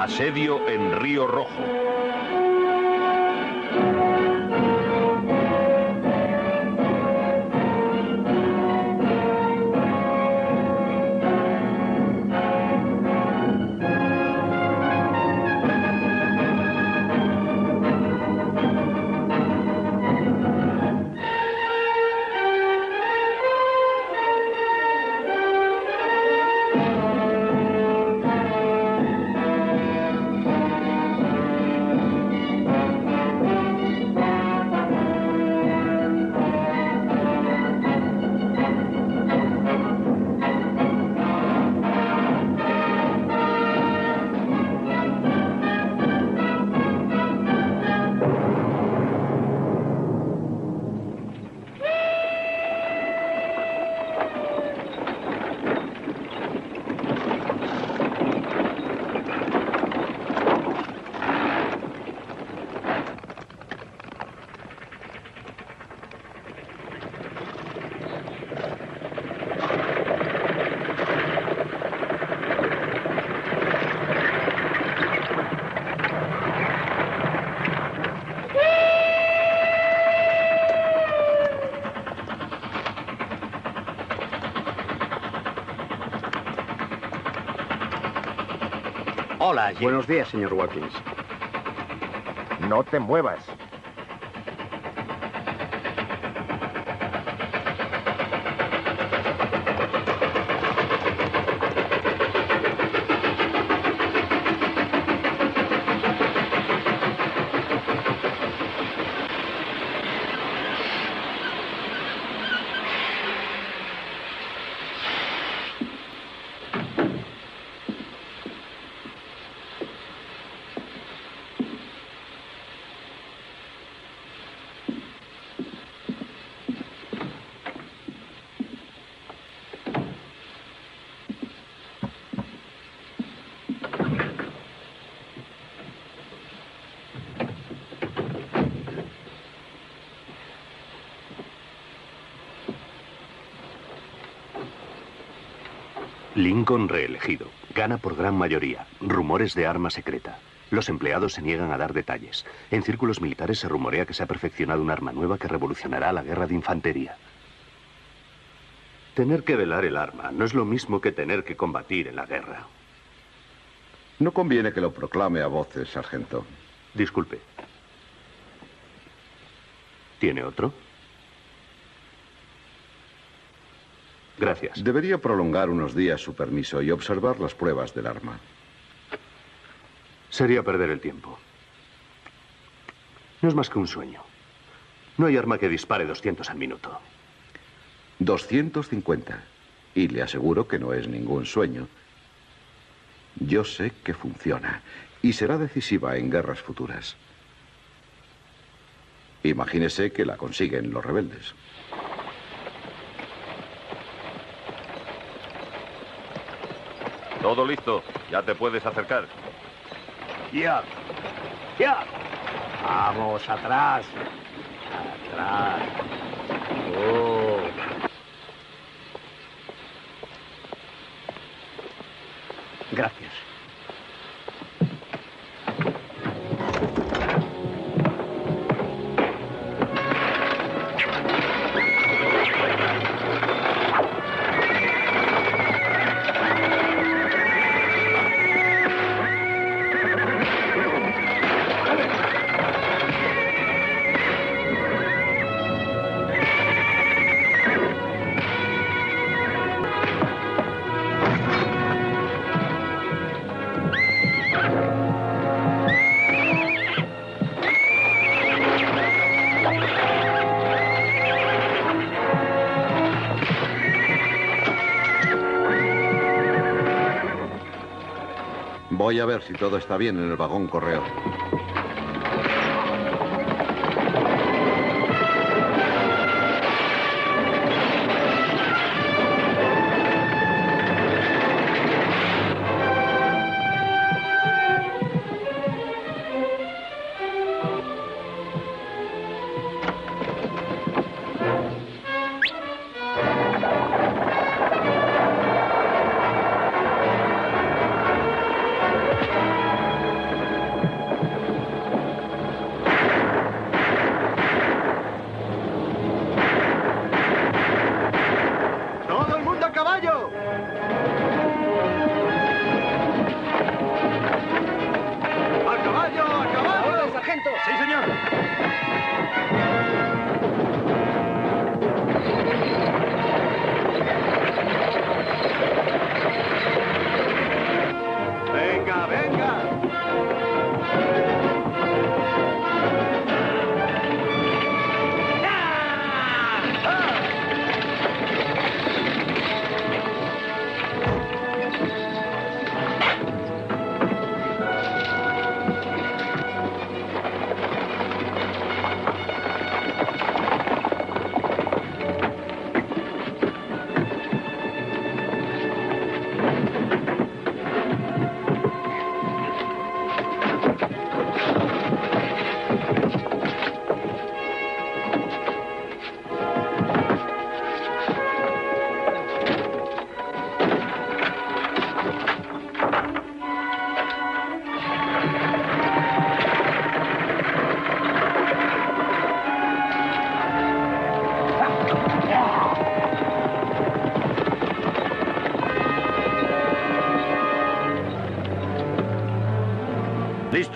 Asedio en Río Rojo. Hola, Jim. Buenos días, señor Watkins. No te muevas. Lincoln reelegido. Gana por gran mayoría. Rumores de arma secreta. Los empleados se niegan a dar detalles. En círculos militares se rumorea que se ha perfeccionado un arma nueva que revolucionará la guerra de infantería. Tener que velar el arma no es lo mismo que tener que combatir en la guerra. No conviene que lo proclame a voces, sargento. Disculpe. ¿Tiene otro? Gracias. Debería prolongar unos días su permiso y observar las pruebas del arma. Sería perder el tiempo. No es más que un sueño. No hay arma que dispare 200 al minuto. 250. Y le aseguro que no es ningún sueño. Yo sé que funciona y será decisiva en guerras futuras. Imagínese que la consiguen los rebeldes. Todo listo. Ya te puedes acercar. Ya. Ya. Vamos, atrás. Atrás. Oh. Gracias. Voy a ver si todo está bien en el vagón correo.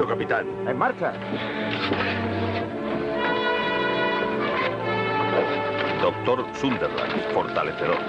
capitán. ¡En marcha! Doctor Sunderland, fortalecedor.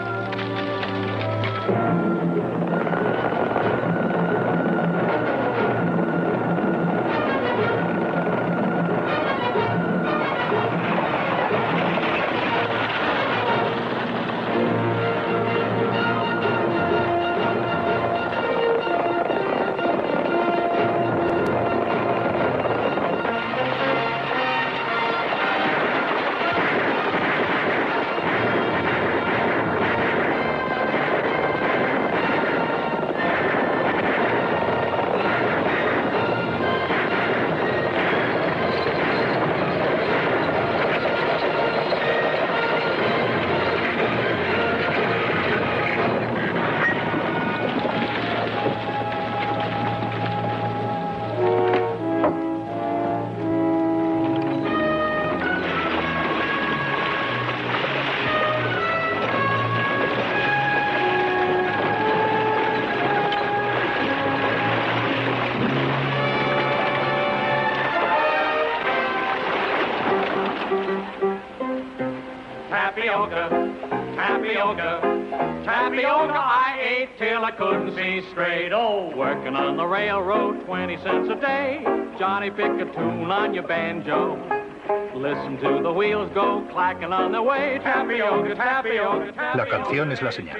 Tapioca, tapioca, tapioca I ate till I couldn't see straight. Oh, working on the railroad, 20 cents a day. Johnny, pick a tune on your banjo. Listen to the wheels go clacking on their way. Tapioca, tapioca, tapioca. La canción es la señal.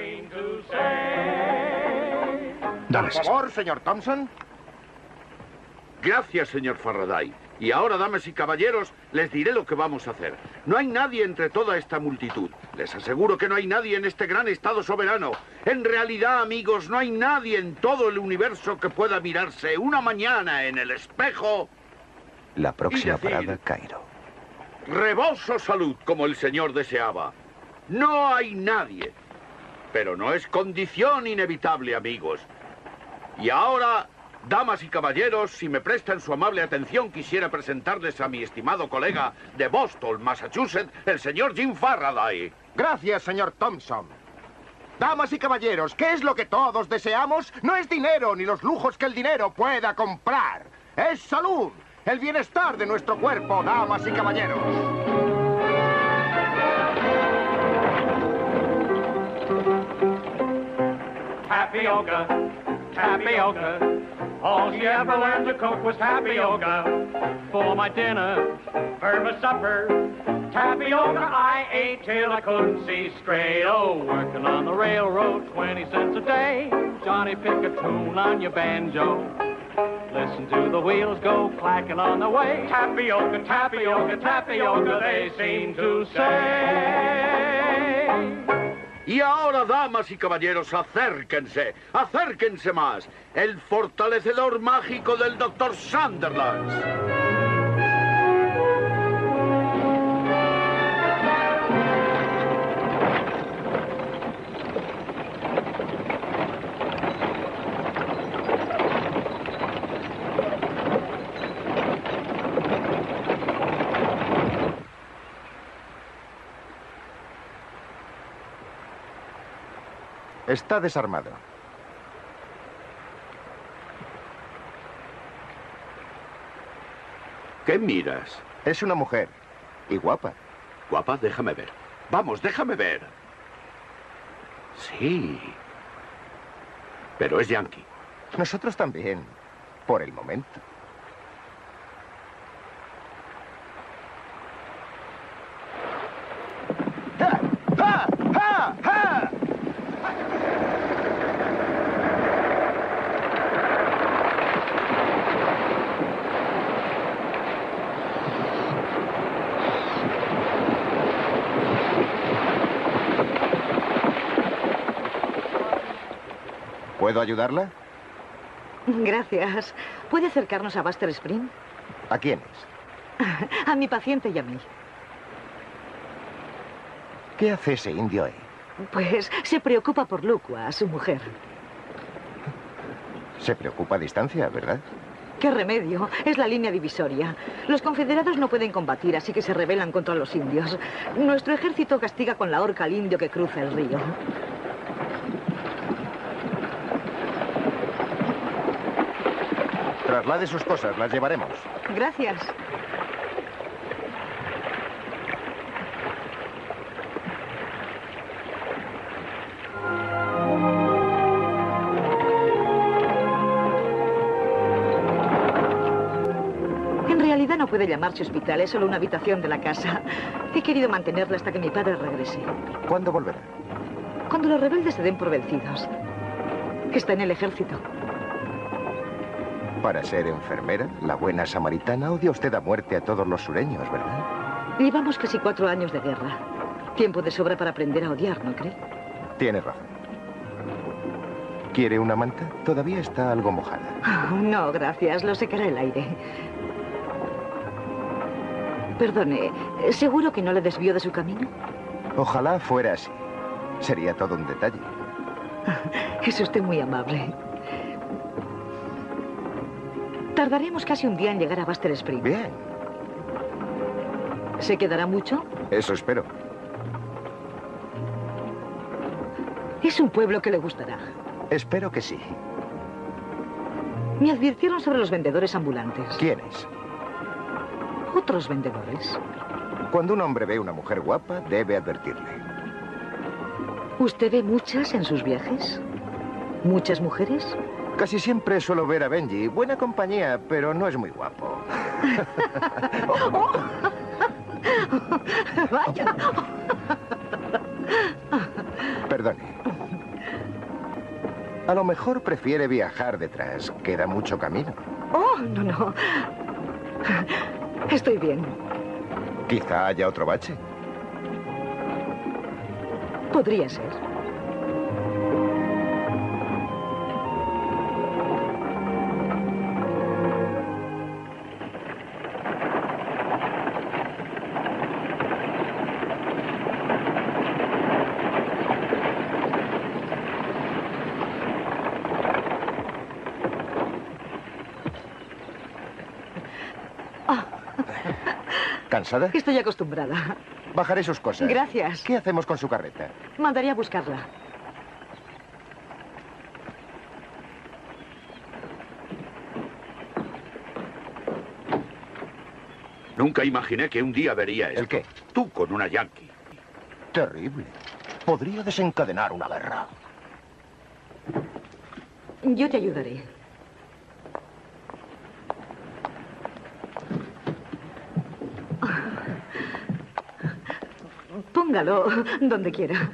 Dale, Por favor, señor Thompson. Gracias, señor Faraday. Y ahora, damas y caballeros, les diré lo que vamos a hacer. No hay nadie entre toda esta multitud. Les aseguro que no hay nadie en este gran estado soberano. En realidad, amigos, no hay nadie en todo el universo que pueda mirarse una mañana en el espejo. La próxima Y decir, parada, Cairo. Reboso salud, como el señor deseaba. No hay nadie. Pero no es condición inevitable, amigos. Y ahora, damas y caballeros, si me prestan su amable atención, quisiera presentarles a mi estimado colega de Boston, Massachusetts, el señor Jim Faraday. Gracias, señor Thompson. Damas y caballeros, ¿qué es lo que todos deseamos? No es dinero ni los lujos que el dinero pueda comprar. Es salud, el bienestar de nuestro cuerpo, damas y caballeros. Tapioca, tapioca. All she ever learned to cook was tapioca. For my dinner, for my supper, tapioca I ate till I couldn't see straight. Oh, working on the railroad, 20 cents a day. Johnny, pick a tune on your banjo. Listen to the wheels go clacking on the way. Tapioca, tapioca, tapioca, they seem to say. Y ahora, damas y caballeros, acérquense, acérquense más. El fortalecedor mágico del Dr. Sunderland. Está desarmado. ¿Qué miras? Es una mujer. Y guapa. Guapa, déjame ver. Vamos, déjame ver. Sí. Pero es yankee. Nosotros también. Por el momento. ¡Ja! ¡Ja! ¡Ja! ¡Ja! ¿Puedo ayudarla? Gracias. ¿Puede acercarnos a Buster Spring? ¿A quiénes? A mi paciente y a mí. ¿Qué hace ese indio ahí? Pues se preocupa por Lucua, su mujer. Se preocupa a distancia, ¿verdad? ¿Qué remedio? Es la línea divisoria. Los confederados no pueden combatir, así que se rebelan contra los indios. Nuestro ejército castiga con la horca al indio que cruza el río. Traslade sus cosas, las llevaremos. Gracias. En realidad no puede llamarse hospital, es solo una habitación de la casa. He querido mantenerla hasta que mi padre regrese. ¿Cuándo volverá? Cuando los rebeldes se den por vencidos. Está en el ejército. Para ser enfermera, la buena samaritana, odia usted a muerte a todos los sureños, ¿verdad? Llevamos casi 4 años de guerra. Tiempo de sobra para aprender a odiar, ¿no cree? Tiene razón. ¿Quiere una manta? Todavía está algo mojada. Oh, no, gracias. Lo secará el aire. Perdone, ¿seguro que no le desvió de su camino? Ojalá fuera así. Sería todo un detalle. Es usted muy amable. Tardaremos casi un día en llegar a Buster Spring. Bien. ¿Se quedará mucho? Eso espero. Es un pueblo que le gustará. Espero que sí. Me advirtieron sobre los vendedores ambulantes. ¿Quiénes? Otros vendedores. Cuando un hombre ve una mujer guapa, debe advertirle. ¿Usted ve muchas en sus viajes? ¿Muchas mujeres? Casi siempre suelo ver a Benji. Buena compañía, pero no es muy guapo. Oh. Vaya. Perdone. A lo mejor prefiere viajar detrás. Queda mucho camino. Oh, no. Estoy bien. Quizá haya otro bache. Podría ser. ¿Cansada? Estoy acostumbrada. Bajaré sus cosas. Gracias. ¿Qué hacemos con su carreta? Mandaría a buscarla. Nunca imaginé que un día vería esto. ¿El qué? Tú con una Yankee. Terrible. Podría desencadenar una guerra. Yo te ayudaré. Póngalo donde quiera.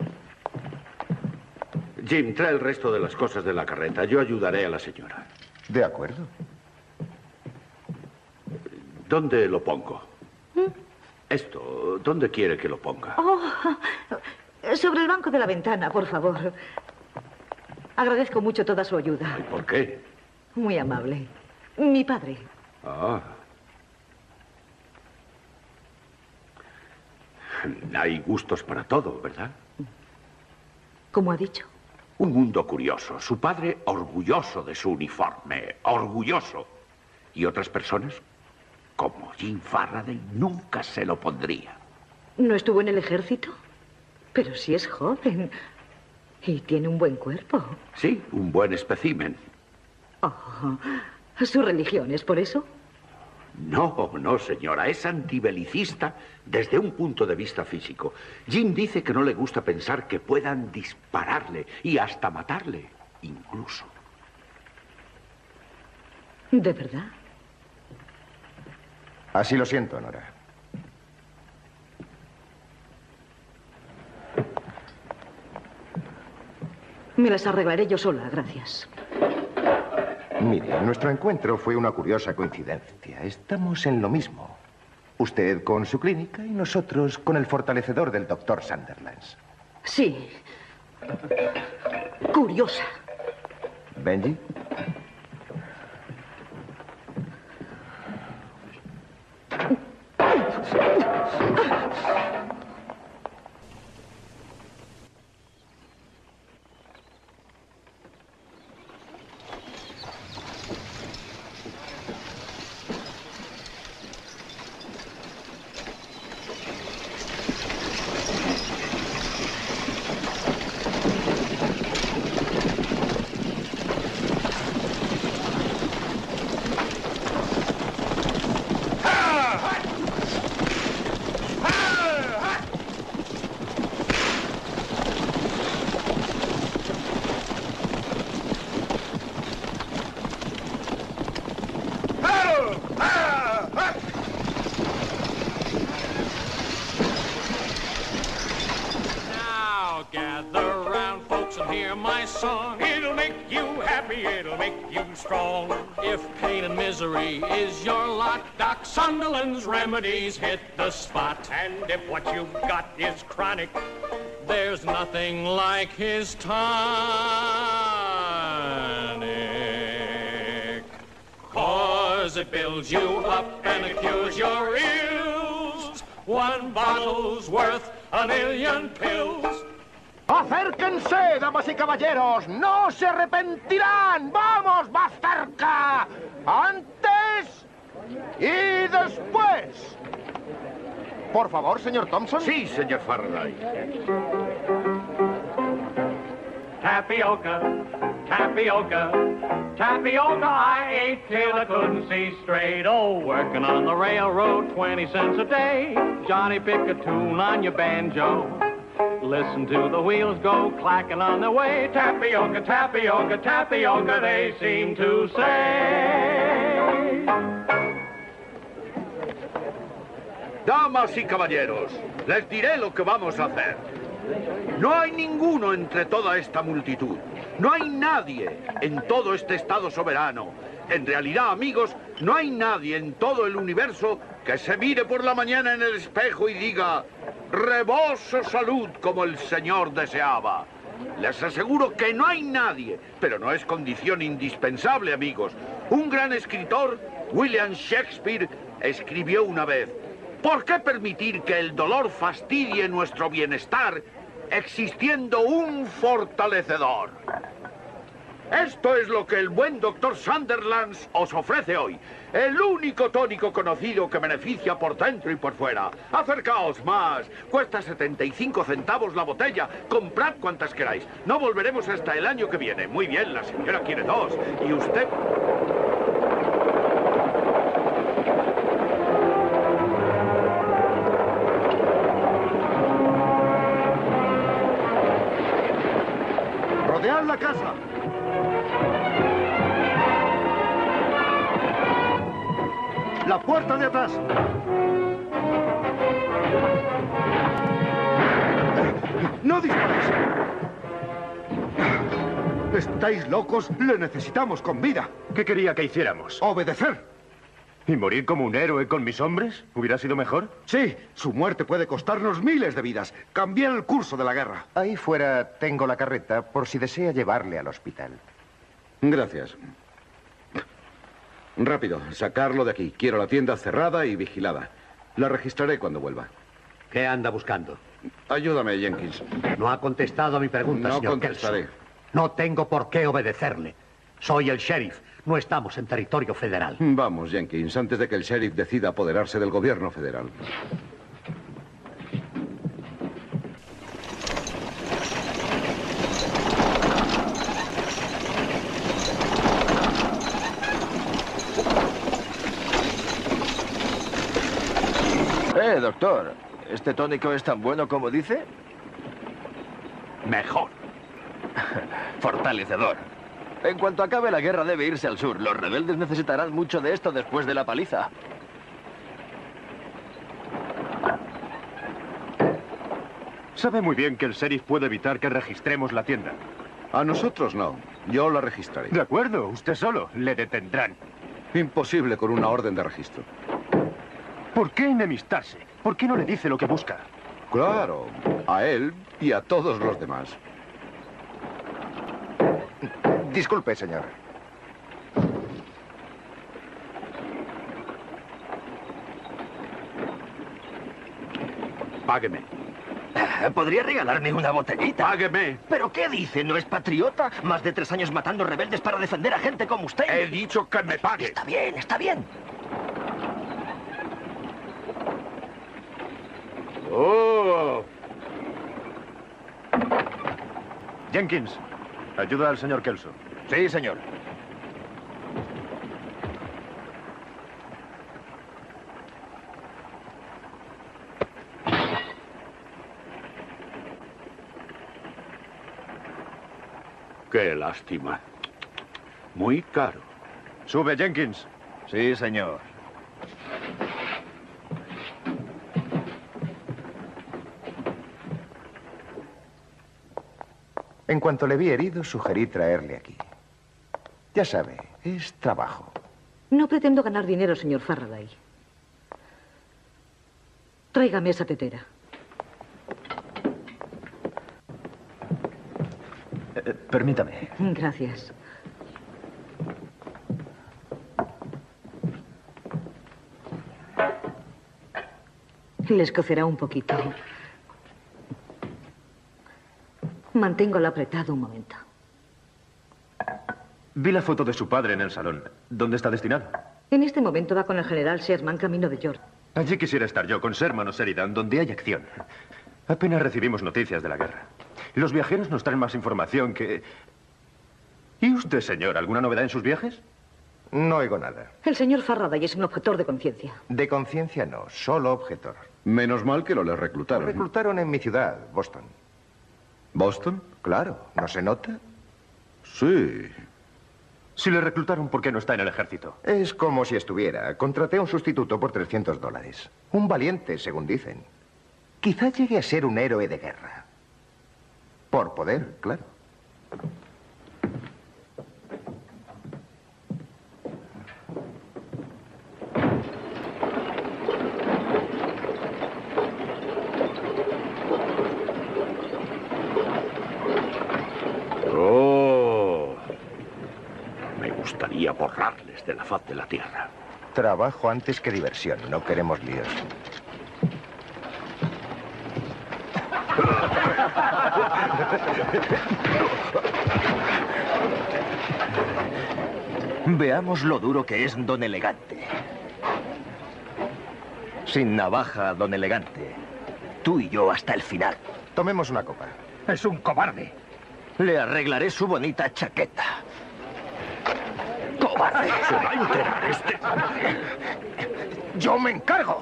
Jim, trae el resto de las cosas de la carreta. Yo ayudaré a la señora. De acuerdo. ¿Dónde lo pongo? Esto, ¿dónde quiere que lo ponga? Oh, sobre el banco de la ventana, por favor. Agradezco mucho toda su ayuda. ¿Y por qué? Muy amable. Mi padre. Ah. Hay gustos para todo, ¿verdad? ¿Cómo ha dicho? Un mundo curioso. Su padre orgulloso de su uniforme. Orgulloso. Y otras personas, como Jim Faraday, nunca se lo pondría. ¿No estuvo en el ejército? Pero sí es joven. Y tiene un buen cuerpo. Sí, un buen espécimen. Oh, ¿su religión es por eso? No, señora. Es antibelicista desde un punto de vista físico. Jim dice que no le gusta pensar que puedan dispararle y hasta matarle, incluso. ¿De verdad? Así lo siento, Nora. Me las arreglaré yo sola, gracias. Mire, nuestro encuentro fue una curiosa coincidencia. Estamos en lo mismo. Usted con su clínica y nosotros con el fortalecedor del doctor Sunderland. Sí. Curiosa. ¿Benji? this song. It'll make you happy, it'll make you strong. If pain and misery is your lot, Doc Sunderland's remedies hit the spot. And if what you've got is chronic, there's nothing like his tonic. 'Cause it builds you up and it cures your ills. One bottle's worth a million pills. ¡Acérquense, damas y caballeros! ¡No se arrepentirán! ¡Vamos, más cerca! ¡Antes y después! Por favor, señor Thompson. Sí, señor Faraday. Tapioca, tapioca, tapioca I ate till I couldn't see straight. Oh, working on the railroad, 20 cents a day. Johnny, pick a tune on your banjo. Listen to the wheels go clacking on their way. Tapioca, tapioca, tapioca, they seem to say. Damas y caballeros, les diré lo que vamos a hacer. No hay ninguno entre toda esta multitud. No hay nadie en todo este estado soberano. En realidad, amigos, no hay nadie en todo el universo que se mire por la mañana en el espejo y diga: reboso salud como el Señor deseaba. Les aseguro que no hay nadie, pero no es condición indispensable, amigos. Un gran escritor, William Shakespeare, escribió una vez: ¿por qué permitir que el dolor fastidie nuestro bienestar existiendo un fortalecedor? Esto es lo que el buen doctor Sunderland os ofrece hoy. El único tónico conocido que beneficia por dentro y por fuera. Acercaos más. Cuesta 75 centavos la botella. Comprad cuantas queráis. No volveremos hasta el año que viene. Muy bien, la señora quiere 2. Y usted... ¡Rodead la casa! ¡La puerta de atrás! ¡No disparéis! ¿Estáis locos? Le necesitamos con vida. ¿Qué quería que hiciéramos? ¡Obedecer! ¿Y morir como un héroe con mis hombres? ¿Hubiera sido mejor? Sí, su muerte puede costarnos miles de vidas. Cambiar el curso de la guerra. Ahí fuera tengo la carreta por si desea llevarle al hospital. Gracias. Rápido, sacarlo de aquí. Quiero la tienda cerrada y vigilada. La registraré cuando vuelva. ¿Qué anda buscando? Ayúdame, Jenkins. No ha contestado a mi pregunta, No señor contestaré. Kelso. No tengo por qué obedecerle. Soy el sheriff. No estamos en territorio federal. Vamos, Jenkins, antes de que el sheriff decida apoderarse del gobierno federal. Doctor, ¿este tónico es tan bueno como dice? Mejor. Fortalecedor. En cuanto acabe la guerra debe irse al sur. Los rebeldes necesitarán mucho de esto después de la paliza. Sabe muy bien que el sheriff puede evitar que registremos la tienda. A nosotros no. Yo la registraré. De acuerdo, usted solo. Le detendrán. Imposible con una orden de registro. ¿Por qué enemistarse? ¿Por qué no le dice lo que busca? Claro, a él y a todos los demás. Disculpe, señor. Págueme. ¿Podría regalarme una botellita? Págueme. ¿Pero qué dice? ¿No es patriota? Más de 3 años matando rebeldes para defender a gente como usted. He dicho que me pague. Está bien, está bien. ¡Oh! Jenkins, ayuda al señor Kelso. Sí, señor. ¡Qué lástima! Muy caro. Sube, Jenkins. Sí, señor. En cuanto le vi herido, sugerí traerle aquí. Ya sabe, es trabajo. No pretendo ganar dinero, señor Faraday. Tráigame esa tetera. Permítame. Gracias. Les cocerá un poquito. Manténgolo apretado un momento. Vi la foto de su padre en el salón. ¿Dónde está destinado? En este momento va con el general Sherman camino de York. Allí quisiera estar yo, con Sherman o Sheridan, donde hay acción. Apenas recibimos noticias de la guerra. Los viajeros nos traen más información que... ¿Y usted, señor, alguna novedad en sus viajes? No oigo nada. El señor Faraday es un objetor de conciencia. De conciencia no, solo objetor. Menos mal que no le Lo reclutaron. reclutaron en mi ciudad, Boston. ¿Boston? Claro, ¿no se nota? Sí. Si le reclutaron, ¿por qué no está en el ejército? Es como si estuviera. Contraté a un sustituto por $300. Un valiente, según dicen. Quizá llegue a ser un héroe de guerra. Por poder, claro. Oh, me gustaría borrarles de la faz de la tierra. Trabajo antes que diversión. No queremos líos. Veamos lo duro que es don Elegante. Sin navaja, don Elegante. Tú y yo hasta el final. Tomemos una copa. Es un cobarde. Le arreglaré su bonita chaqueta. ¡Cobarde! Se va a enterar este. ¡Yo me encargo!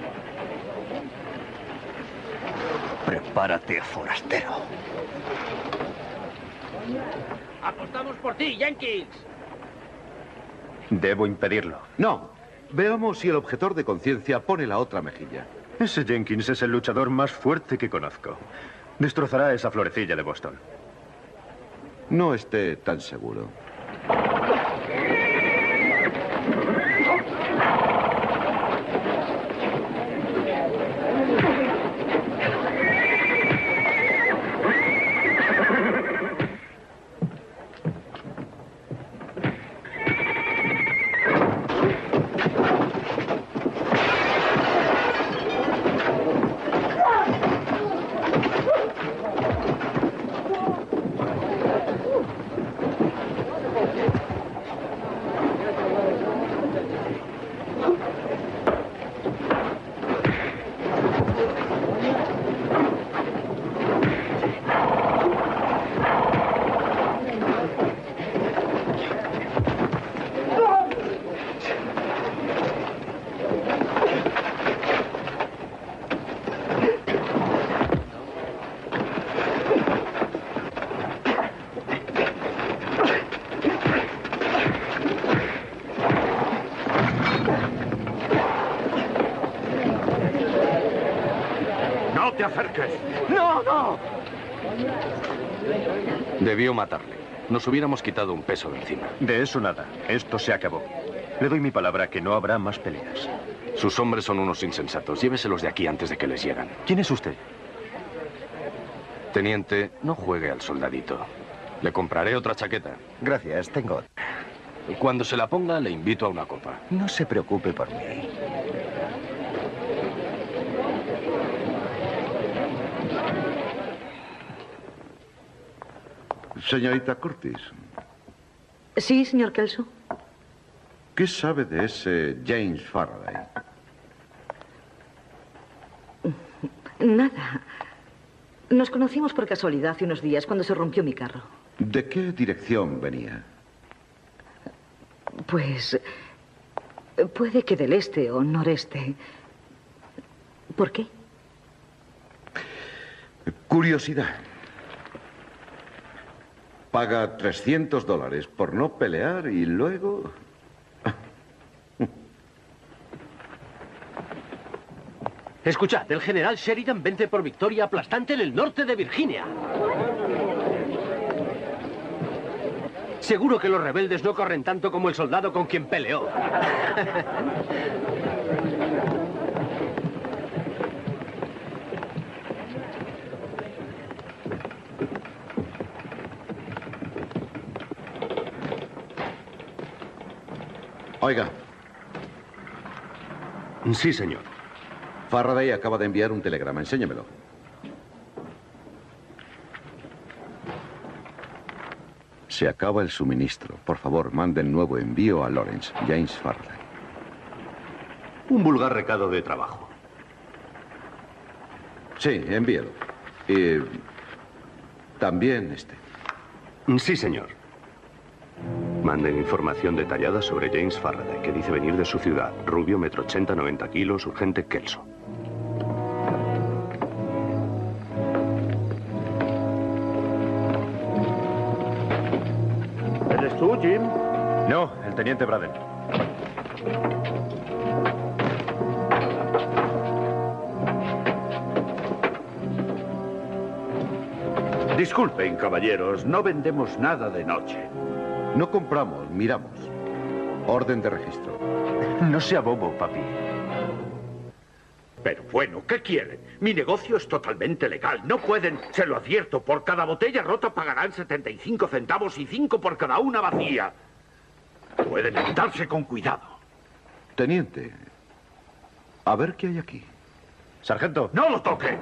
Prepárate, forastero. Apostamos por ti, Jenkins. Debo impedirlo. No. Veamos si el objetor de conciencia pone la otra mejilla. Ese Jenkins es el luchador más fuerte que conozco. Destrozará esa florecilla de Boston. No esté tan seguro. ¡No te acerques! ¡No, no! Debió matarle. Nos hubiéramos quitado un peso de encima. De eso nada. Esto se acabó. Le doy mi palabra que no habrá más peleas. Sus hombres son unos insensatos. Lléveselos de aquí antes de que les lleguen. ¿Quién es usted? Teniente, no juegue al soldadito. Le compraré otra chaqueta. Gracias, tengo. Cuando se la ponga, le invito a una copa. No se preocupe por mí. Señorita Curtis, Sí, señor Kelso. ¿qué sabe de ese James Faraday? Nada. Nos conocimos por casualidad hace unos días cuando se rompió mi carro. ¿De qué dirección venía? Pues... puede que del este o noreste. ¿Por qué? Curiosidad. Paga $300 por no pelear y luego... Escuchad, el general Sheridan vence por victoria aplastante en el norte de Virginia. Seguro que los rebeldes no corren tanto como el soldado con quien peleó. Oiga. Sí, señor. Faraday acaba de enviar un telegrama. Enséñemelo. Se acaba el suministro. Por favor, manden nuevo envío a Lawrence. James Faraday. Un vulgar recado de trabajo. Sí, envíelo. Y también este. Sí, señor. Manden información detallada sobre James Faraday, que dice venir de su ciudad. Rubio, 1,80 m, 90 kilos, urgente, Kelso. ¿Eres tú, Jim? No, el teniente Braden. Disculpen, caballeros, no vendemos nada de noche. No compramos, miramos. Orden de registro. No sea bobo, papi. Pero bueno, ¿qué quieren? Mi negocio es totalmente legal. No pueden, se lo advierto, por cada botella rota pagarán 75 centavos y 5 por cada una vacía. Pueden evitarse con cuidado. Teniente, a ver qué hay aquí. Sargento. ¡No lo toque!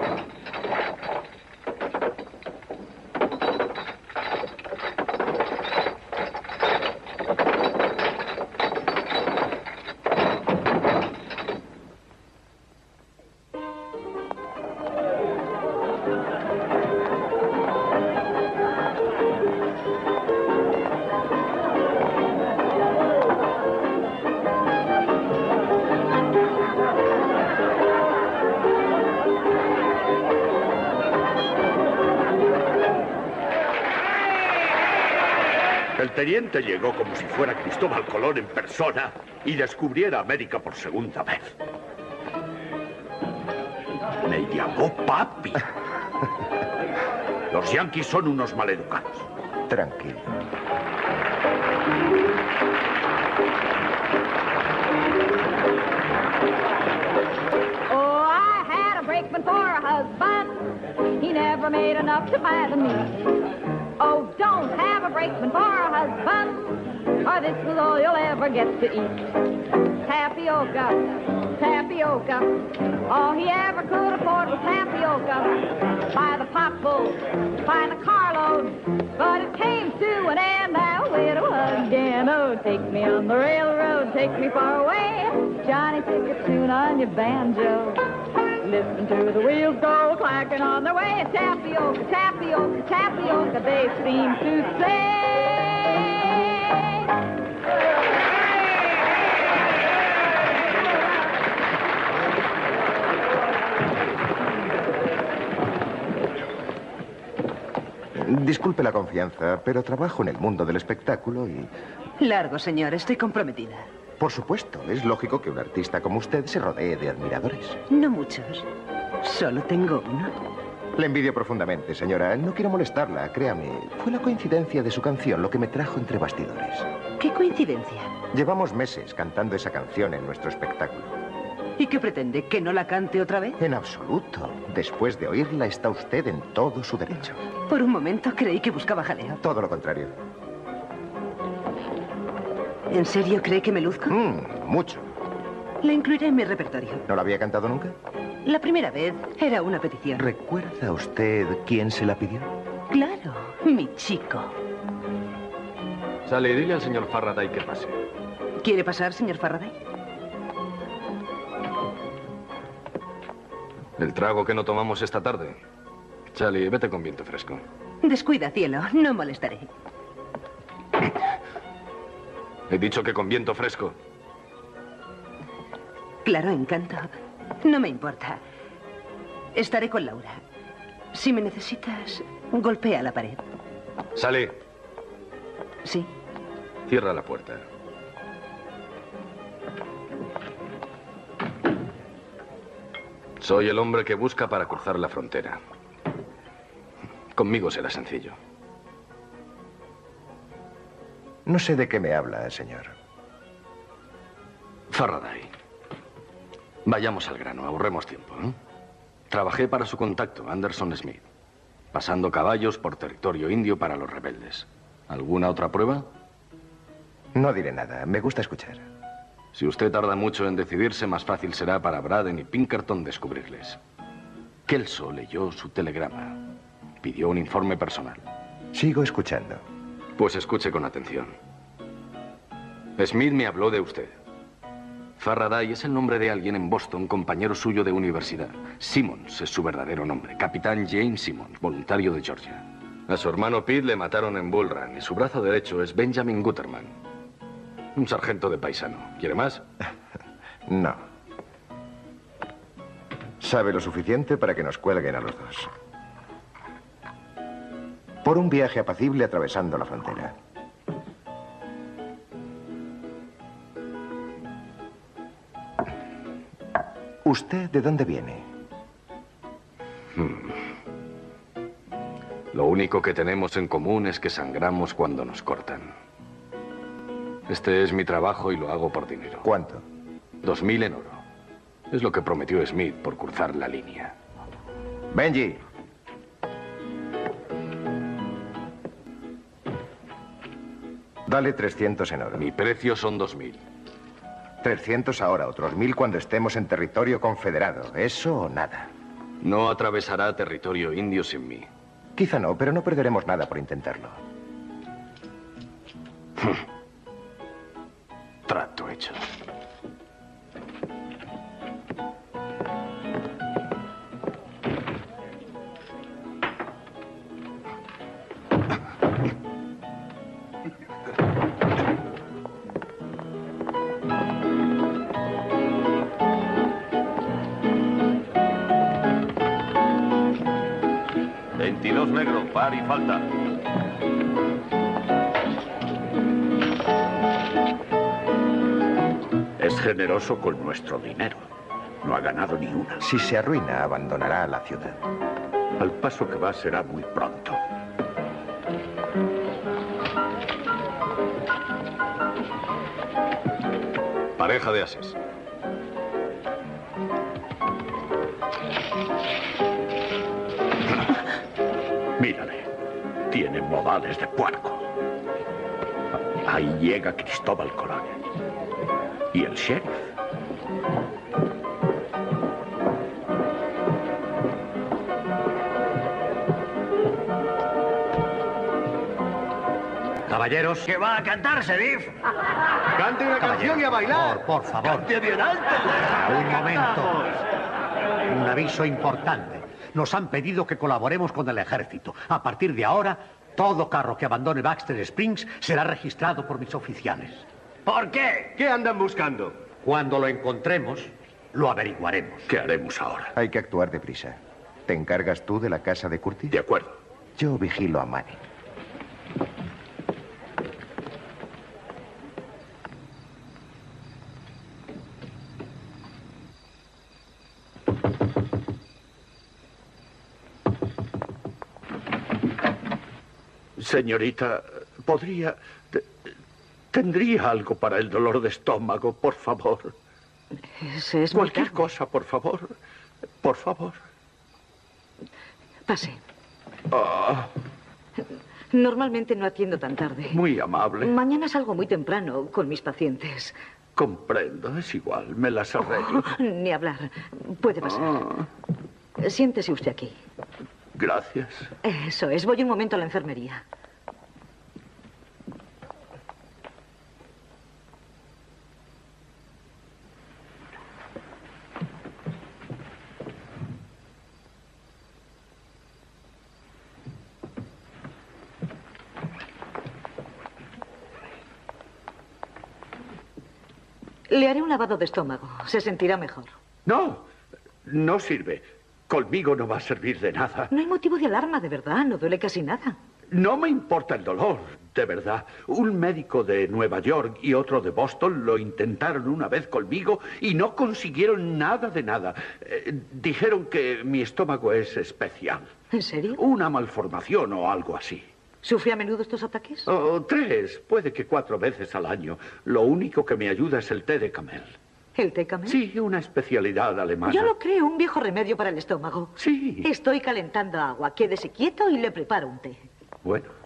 El teniente llegó como si fuera Cristóbal Colón en persona y descubriera América por segunda vez. Me llamó papi. Los yanquis son unos maleducados. Tranquilo. Oh, I had a brakeman for a husband. He never made enough to buy the meat. Oh, don't have a brakeman for a husband, or this is all you'll ever get to eat. Tapioca, tapioca. All he ever could afford was tapioca. By the potful, by the carload. But it came to an end, now it was again. Oh, take me on the railroad, take me far away. Johnny, take a tune on your banjo. Listen to the wheels go clacking on their way. Tapioca, tapioca, tapioca, they seem to say. Disculpe la confianza, pero trabajo en el mundo del espectáculo y... Largo, señor, estoy comprometida. Por supuesto, es lógico que un artista como usted se rodee de admiradores. No muchos. Solo tengo uno. Le envidio profundamente, señora. No quiero molestarla, créame. Fue la coincidencia de su canción lo que me trajo entre bastidores. ¿Qué coincidencia? Llevamos meses cantando esa canción en nuestro espectáculo. ¿Y qué pretende? ¿Que no la cante otra vez? En absoluto. Después de oírla, está usted en todo su derecho. Por un momento creí que buscaba jaleo. Todo lo contrario. ¿En serio cree que me luzco? Mucho. La incluiré en mi repertorio. ¿No la había cantado nunca? La primera vez era una petición. ¿Recuerda usted quién se la pidió? Claro, mi chico. Sale y dile al señor Faraday que pase. ¿Quiere pasar, señor Faraday? El trago que no tomamos esta tarde. Charlie, vete con viento fresco. Descuida, cielo. No molestaré. He dicho que con viento fresco. Claro, encanto. No me importa. Estaré con Laura. Si me necesitas, golpea la pared. Sale. Sí. Cierra la puerta. Soy el hombre que busca para cruzar la frontera. Conmigo será sencillo. No sé de qué me habla, señor. Faraday. Vayamos al grano, ahorremos tiempo, ¿eh? Trabajé para su contacto, Anderson Smith, pasando caballos por territorio indio para los rebeldes. ¿Alguna otra prueba? No diré nada. Me gusta escuchar. Si usted tarda mucho en decidirse, más fácil será para Braden y Pinkerton descubrirles. Kelso leyó su telegrama. Pidió un informe personal. Sigo escuchando. Pues escuche con atención. Smith me habló de usted. Faraday es el nombre de alguien en Boston, compañero suyo de universidad. Simmons es su verdadero nombre. Capitán James Simmons, voluntario de Georgia. A su hermano Pete le mataron en Bull Run y su brazo derecho es Benjamin Guterman. Un sargento de paisano. ¿Quiere más? No. Sabe lo suficiente para que nos cuelguen a los dos. Por un viaje apacible atravesando la frontera. ¿Usted de dónde viene? Lo único que tenemos en común es que sangramos cuando nos cortan. Este es mi trabajo y lo hago por dinero. ¿Cuánto? 2.000 en oro. Es lo que prometió Smith por cruzar la línea. Benji. Dale 300 en oro. Mi precio son 2.000. 300 ahora, otros 1.000 cuando estemos en territorio confederado. ¿Eso o nada? No atravesará territorio indio sin mí. Quizá no, pero no perderemos nada por intentarlo. Trato hecho. Par y falta. Es generoso con nuestro dinero. No ha ganado ni una. Si se arruina, abandonará la ciudad. Al paso que va será muy pronto. Pareja de ases. Mírale. Tiene modales de puerco. Ahí llega Cristóbal Colón. ¿Y el sheriff? Caballeros. ¿Qué va a cantar, sheriff? Cante una canción y a bailar. Por favor. Cante bien alto. Un momento. Un aviso importante. Nos han pedido que colaboremos con el ejército. A partir de ahora, todo carro que abandone Baxter Springs será registrado por mis oficiales. ¿Por qué? ¿Qué andan buscando? Cuando lo encontremos, lo averiguaremos. ¿Qué haremos ahora? Hay que actuar deprisa. ¿Te encargas tú de la casa de Curtis? De acuerdo. Yo vigilo a Manny. Señorita, ¿podría... ¿Tendría algo para el dolor de estómago, por favor? Ese es Cualquier cosa, por favor. Por favor. Pase. Oh, Normalmente no atiendo tan tarde. muy amable. Mañana salgo muy temprano con mis pacientes. Comprendo, es igual, me las arreglo. Ni hablar. Puede pasar. Siéntese usted aquí. Gracias. Eso es. Voy un momento a la enfermería. Le haré un lavado de estómago. Se sentirá mejor. No, no sirve. Conmigo no va a servir de nada. No hay motivo de alarma, de verdad. No duele casi nada. No me importa el dolor, de verdad. Un médico de Nueva York y otro de Boston lo intentaron una vez conmigo y no consiguieron nada de nada. Dijeron que mi estómago es especial. ¿En serio? Una malformación o algo así. ¿Sufre a menudo estos ataques? Oh, 3, puede que 4 veces al año. Lo único que me ayuda es el té de camel. ¿El té camel? Sí, una especialidad alemana. Yo lo creo, un viejo remedio para el estómago. Sí. Estoy calentando agua. Quédese quieto y le preparo un té. Bueno.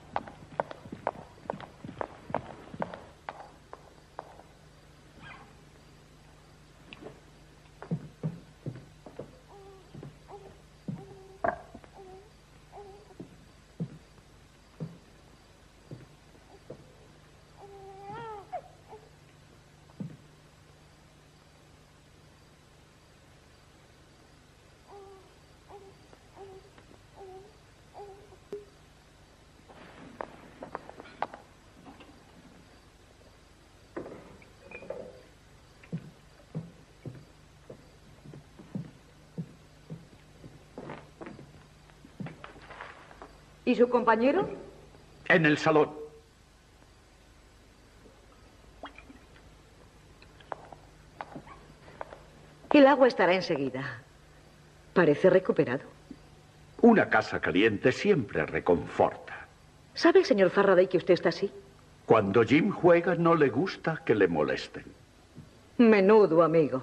¿Y su compañero? En el salón. El agua estará enseguida. Parece recuperado. Una casa caliente siempre reconforta. ¿Sabe el señor Faraday que usted está así? Cuando Jim juega no le gusta que le molesten. Menudo amigo.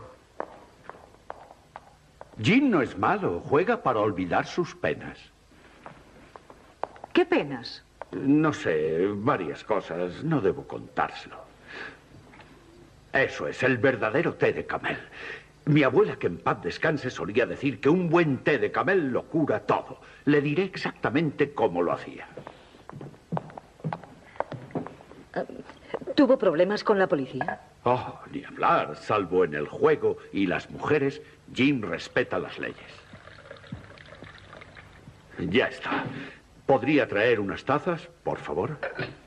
Jim no es malo, juega para olvidar sus penas. ¿Qué penas? No sé, varias cosas, no debo contárselo. Eso es, el verdadero té de camel. Mi abuela, que en paz descanse, solía decir que un buen té de camel lo cura todo. Le diré exactamente cómo lo hacía. ¿Tuvo problemas con la policía? Oh, ni hablar, salvo en el juego y las mujeres, Jim respeta las leyes. Ya está. ¿Podría traer unas tazas, por favor?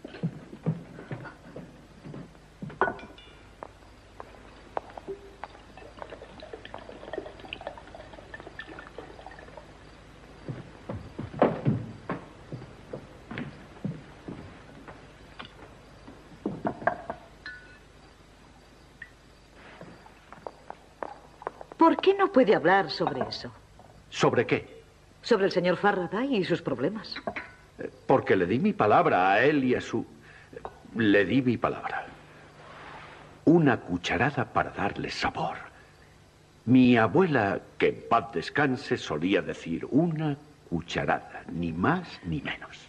¿Por qué no puede hablar sobre eso? ¿Sobre qué? Sobre el señor Faraday y sus problemas. Porque le di mi palabra a él y a su... Le di mi palabra. Una cucharada para darle sabor. Mi abuela, que en paz descanse, solía decir una cucharada, ni más ni menos.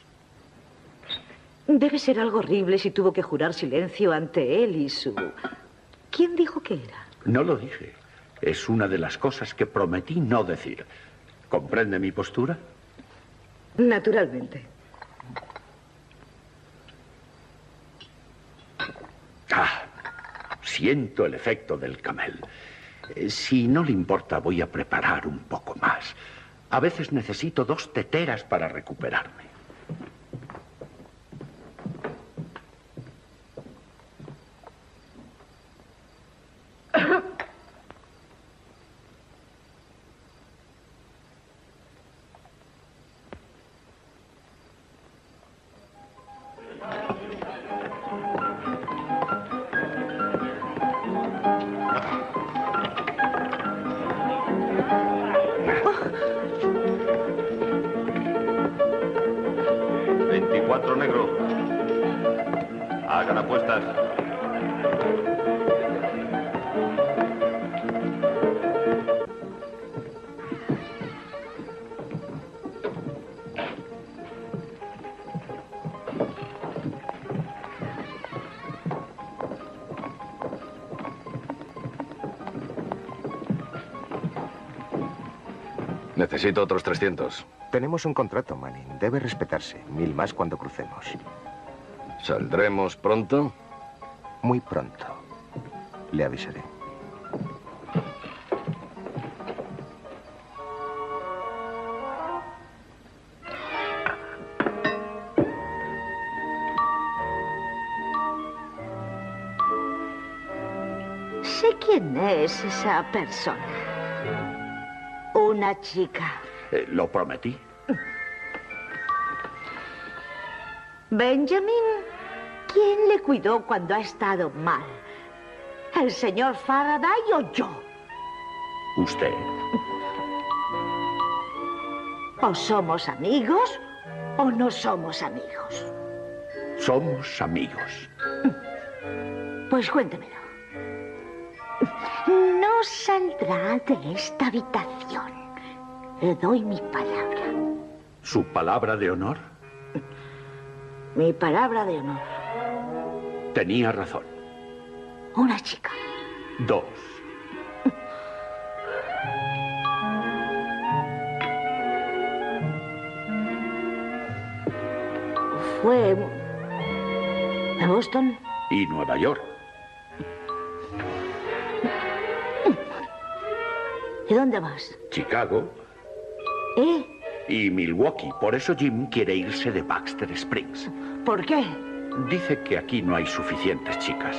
Debe ser algo horrible si tuvo que jurar silencio ante él y su... ¿Quién dijo que era? No lo dije. Es una de las cosas que prometí no decir. ¿Comprende mi postura? Naturalmente. Ah, siento el efecto del camel. Si no le importa, voy a preparar un poco más. A veces necesito 2 teteras para recuperarme. Negro. Hagan apuestas. Necesito otros 300. Tenemos un contrato, Manning. Debe respetarse. 1000 más cuando crucemos. ¿Saldremos pronto? Muy pronto. Le avisaré. Sé quién es esa persona. Una chica. Lo prometí. Benjamin, ¿quién le cuidó cuando ha estado mal? ¿El señor Faraday o yo? Usted. O somos amigos ¿O no somos amigos? Somos amigos. Pues cuéntemelo. No saldrá de esta habitación. Le doy mi palabra. ¿Su palabra de honor? Mi palabra de honor. Tenía razón. Una chica. 2. Fue a Boston. Y Nueva York. ¿Y dónde vas? Chicago. Y Milwaukee. Por eso Jim quiere irse de Baxter Springs. ¿Por qué? Dice que aquí no hay suficientes chicas.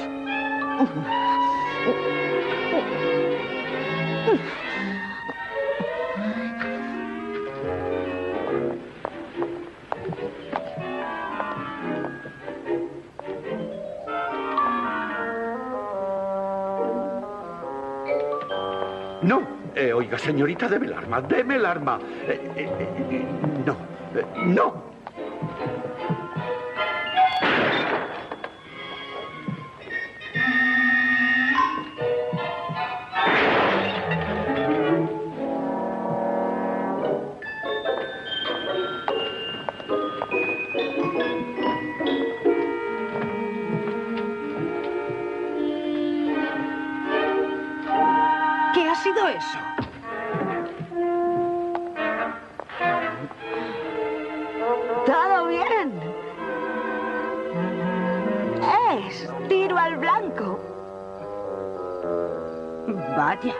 No, oiga, señorita, deme el arma, deme el arma. No, no. ¿Qué ha sido eso? Todo bien. Es tiro al blanco. Vaya.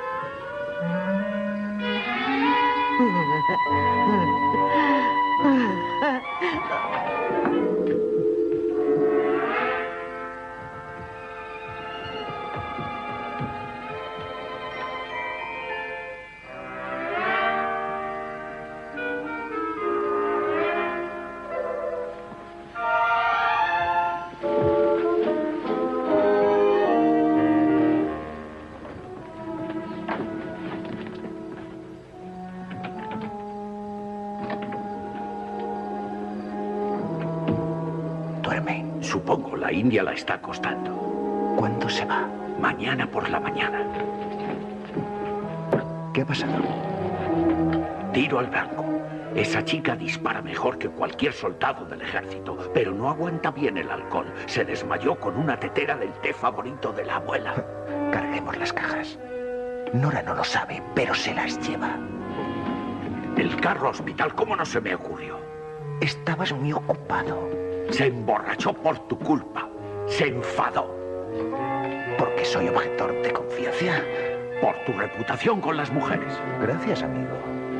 Supongo la India la está acostando. ¿Cuándo se va? Mañana por la mañana. ¿Qué ha pasado? Tiro al blanco. Esa chica dispara mejor que cualquier soldado del ejército, pero no aguanta bien el alcohol. Se desmayó con una tetera del té favorito de la abuela. Carguemos las cajas. Nora no lo sabe, pero se las lleva. El carro hospital, ¿cómo no se me ocurrió? Estabas muy ocupado. Se emborrachó por tu culpa. Se enfadó. Porque soy objetor de confianza. Por tu reputación con las mujeres. Gracias, amigo.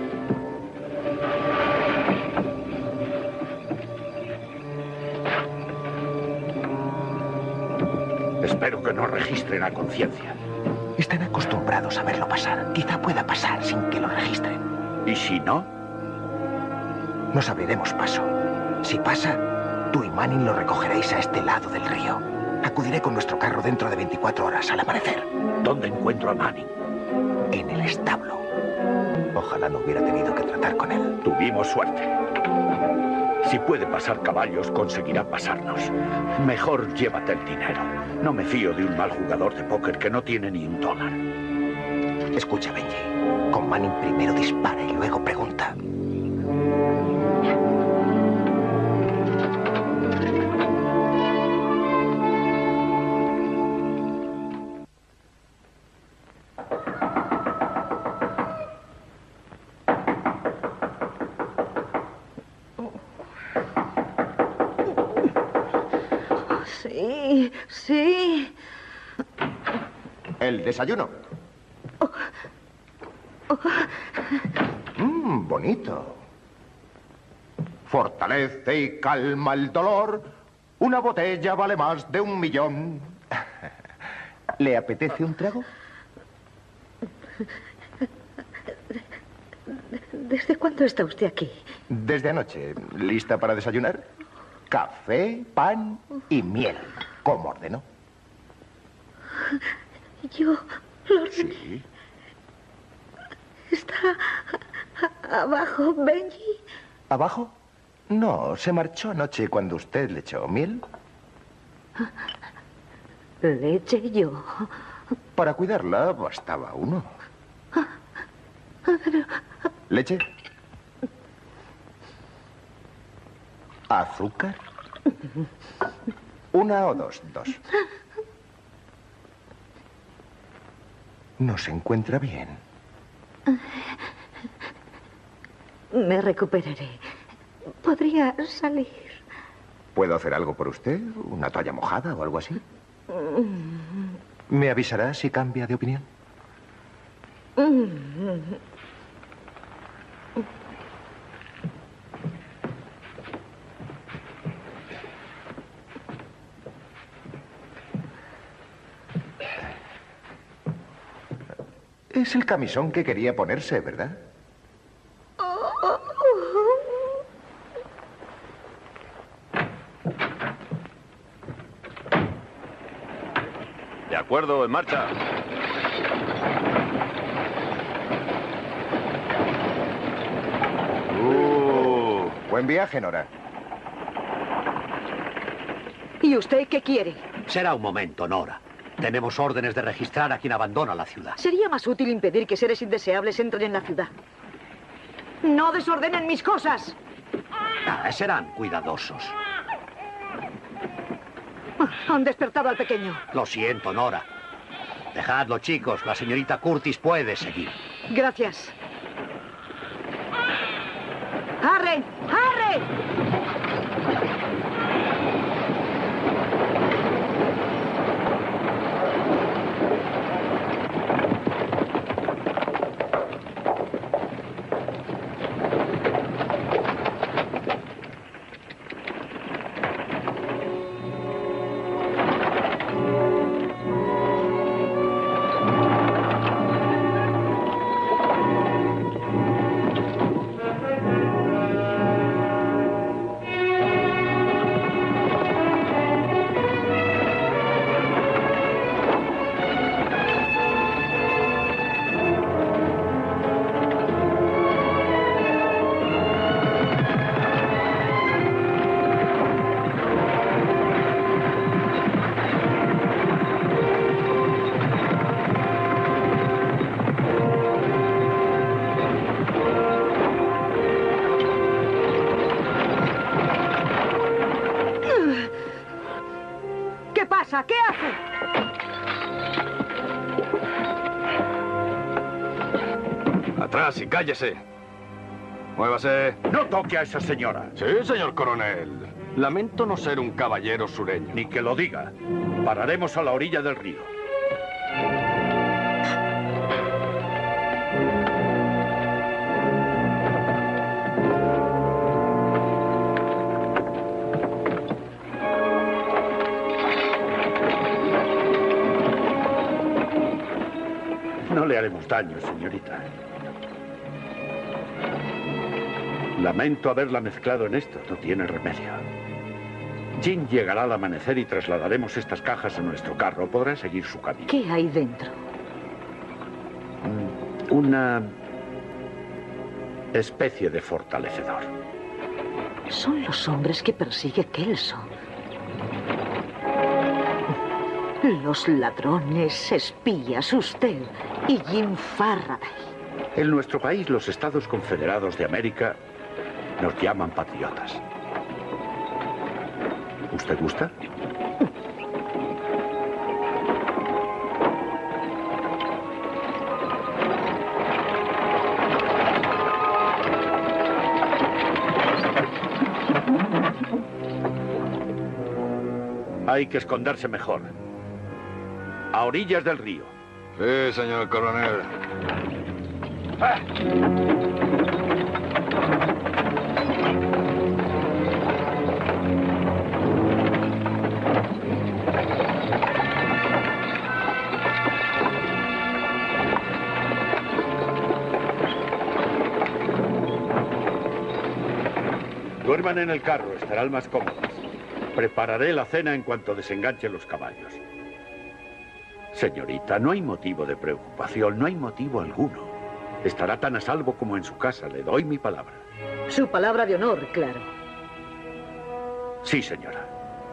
Espero que no registren a conciencia. Están acostumbrados a verlo pasar. Quizá pueda pasar sin que lo registren. ¿Y si no? Nos abriremos paso. Si pasa, tú y Manning lo recogeréis a este lado del río. Acudiré con nuestro carro dentro de 24 horas al amanecer. ¿Dónde encuentro a Manning? En el establo. Ojalá no hubiera tenido que tratar con él. Tuvimos suerte. Si puede pasar caballos, conseguirá pasarnos. Mejor llévate el dinero. No me fío de un mal jugador de póker que no tiene ni $1. Escucha, Benji. Con Manning primero dispara y luego pregunta. Sí, sí. El desayuno. Bonito. Fortalece y calma el dolor. Una botella vale más de 1.000.000. ¿Le apetece un trago? ¿Desde cuándo está usted aquí? Desde anoche. ¿Lista para desayunar? Café, pan y miel. ¿Cómo ordenó? Yo lo ordené. Sí. Está abajo, Benji. ¿Abajo? No, se marchó anoche cuando usted le echó miel. ¿Leche yo? Para cuidarla bastaba uno. ¿Leche? ¿Azúcar? ¿Una o dos? Dos. ¿No se encuentra bien? Me recuperaré. ¿Podría salir? ¿Puedo hacer algo por usted? ¿Una toalla mojada o algo así? ¿Me avisará si cambia de opinión? Es el camisón que quería ponerse, ¿verdad? De acuerdo, en marcha. Buen viaje, Nora. ¿Y usted qué quiere? Será un momento, Nora. Tenemos órdenes de registrar a quien abandona la ciudad. Sería más útil impedir que seres indeseables entren en la ciudad. ¡No desordenen mis cosas! Serán cuidadosos. Han despertado al pequeño. Lo siento, Nora. Dejadlo, chicos. La señorita Curtis puede seguir. Gracias. ¡Harry! ¡Harry! ¿Qué hace? Atrás y cállese. Muévase. No toque a esa señora. Sí, señor coronel. Lamento no ser un caballero sureño. Ni que lo diga. Pararemos a la orilla del río. No le haremos daño, señorita. Lamento haberla mezclado en esto. No tiene remedio. Jean llegará al amanecer y trasladaremos estas cajas a nuestro carro. Podrá seguir su camino. ¿Qué hay dentro? Una especie de fortalecedor. Son los hombres que persigue Kelso. Los ladrones, espías, usted y Jim Faraday. En nuestro país, los Estados Confederados de América nos llaman patriotas. ¿Usted gusta? Hay que esconderse mejor. A orillas del río. Sí, señor coronel. Duerman en el carro, estarán más cómodos. Prepararé la cena en cuanto desenganchen los caballos. Señorita, no hay motivo de preocupación, no hay motivo alguno. Estará tan a salvo como en su casa, le doy mi palabra. Su palabra de honor, claro. Sí, señora.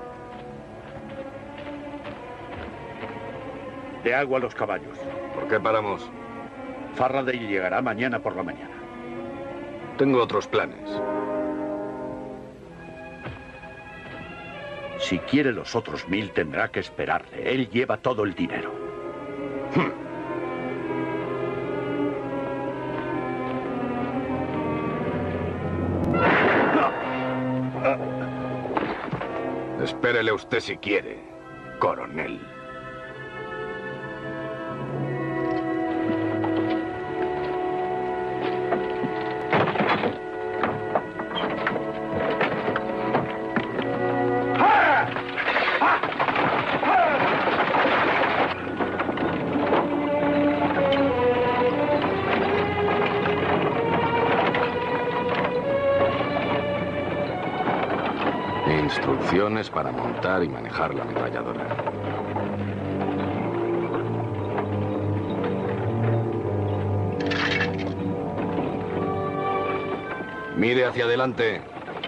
De agua a los caballos. ¿Por qué paramos? Faraday llegará mañana por la mañana. Tengo otros planes. Si quiere los otros 1000, tendrá que esperarle. Él lleva todo el dinero. Espérele usted si quiere, coronel. Instrucciones para montar y manejar la ametralladora. Mire hacia adelante.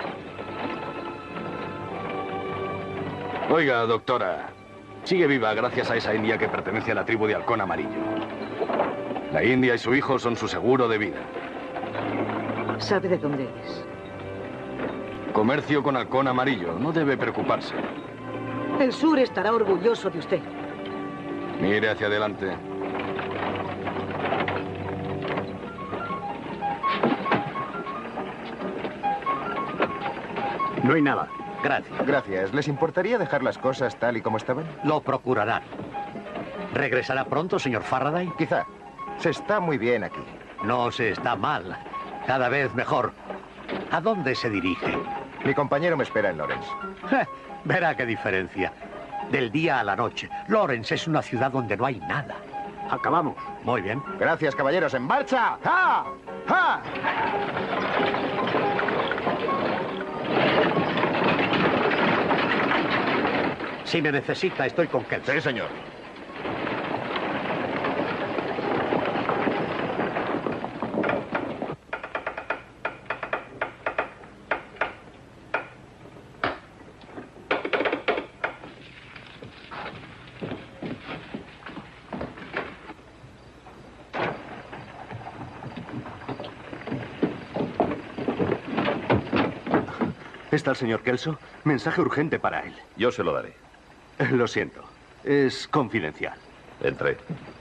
Oiga, doctora, sigue viva gracias a esa india que pertenece a la tribu de Halcón Amarillo. La india y su hijo son su seguro de vida. ¿Sabe de dónde es? Comercio con Halcón Amarillo. No debe preocuparse. El sur estará orgulloso de usted. Mire hacia adelante. No hay nada. Gracias. Gracias. ¿Les importaría dejar las cosas tal y como estaban? Lo procurarán. ¿Regresará pronto, señor Faraday? Quizá. Se está muy bien aquí. No se está mal. Cada vez mejor. ¿A dónde se dirige? Mi compañero me espera en Lawrence. Verá qué diferencia. Del día a la noche. Lawrence es una ciudad donde no hay nada. Acabamos. Muy bien. Gracias, caballeros. ¡En marcha! ¡Ja! ¡Ja! Si me necesita, estoy con Kelso. Sí, señor. ¿Está el señor Kelso? Mensaje urgente para él. Yo se lo daré. Lo siento. Es confidencial. Entré.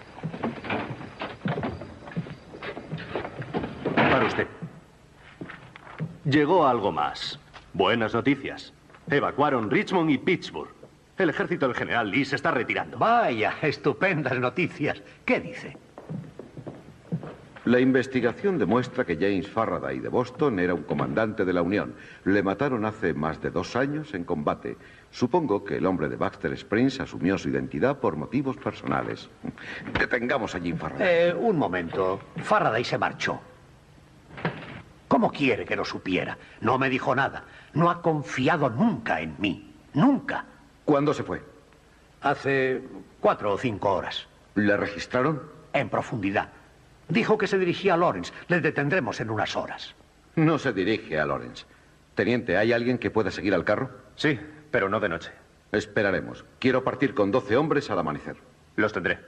Para usted. Llegó algo más. Buenas noticias. Evacuaron Richmond y Pittsburgh. El ejército del general Lee se está retirando. Vaya, estupendas noticias. ¿Qué dice? La investigación demuestra que James Faraday de Boston era un comandante de la Unión. Le mataron hace más de 2 años en combate. Supongo que el hombre de Baxter Springs asumió su identidad por motivos personales. Detengamos a Jim Faraday. Un momento. Faraday se marchó. ¿Cómo quiere que lo supiera? No me dijo nada. No ha confiado nunca en mí. Nunca. ¿Cuándo se fue? Hace 4 o 5 horas. ¿Le registraron? En profundidad. Dijo que se dirigía a Lawrence. Le detendremos en unas horas. No se dirige a Lawrence. Teniente, ¿hay alguien que pueda seguir al carro? Sí, pero no de noche. Esperaremos. Quiero partir con 12 hombres al amanecer. Los tendré.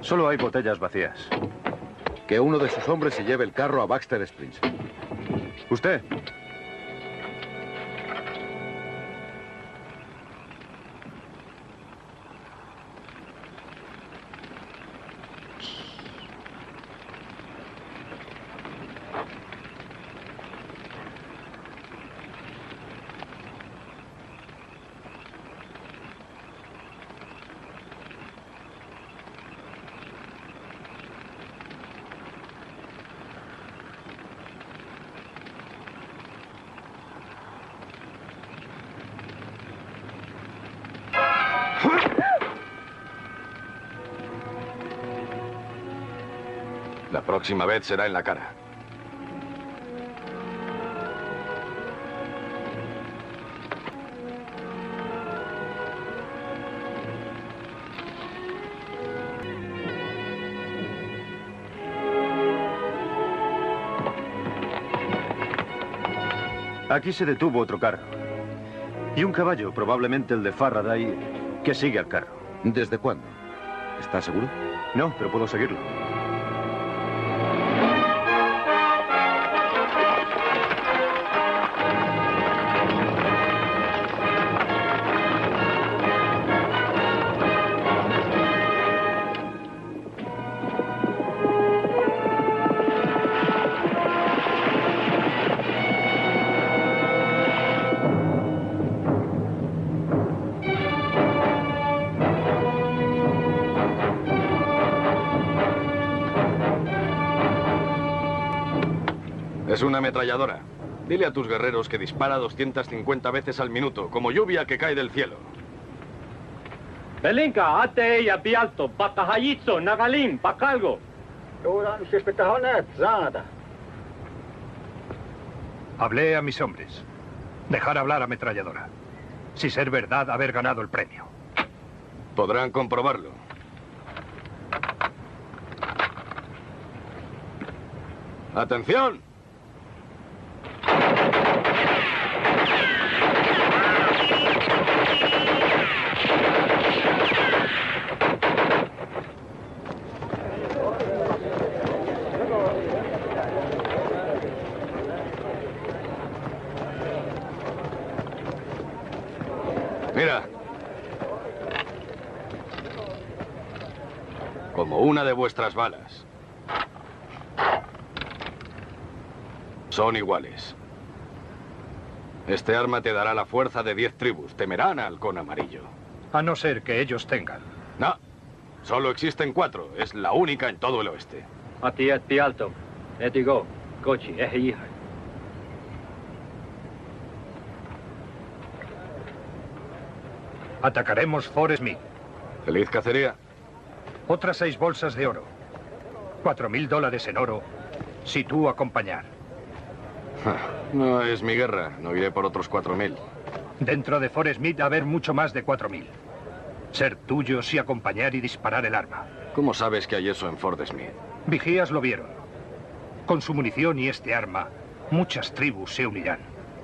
Solo hay botellas vacías. Que uno de sus hombres se lleve el carro a Baxter Springs. ¿Usted? La próxima vez será en la cara. Aquí se detuvo otro carro. Y un caballo, probablemente el de Faraday, que sigue al carro. ¿Desde cuándo? ¿Estás seguro? No, pero puedo seguirlo. Es una ametralladora. Dile a tus guerreros que dispara 250 veces al minuto, como lluvia que cae del cielo. Belinka, ate ella pialto, patahayizo, nagalim, pacalgo. Hablé a mis hombres. Dejar hablar a ametralladora. Si ser verdad, haber ganado el premio. Podrán comprobarlo. ¡Atención! Mira. Como una de vuestras balas. Son iguales. Este arma te dará la fuerza de 10 tribus. Temerán al halcón amarillo. A no ser que ellos tengan. No. Solo existen 4. Es la única en todo el oeste. Atiet pialto, etigo, cochi, hija. Atacaremos Fort Smith. Feliz cacería. Otras 6 bolsas de oro. $4,000 en oro, si tú acompañar. No es mi guerra. No iré por otros 4,000. Dentro de Fort Smith haber mucho más de 4,000. Ser tuyo si acompañar y disparar el arma. ¿Cómo sabes que hay eso en Fort Smith? Vigías lo vieron. Con su munición y este arma, muchas tribus se unirán.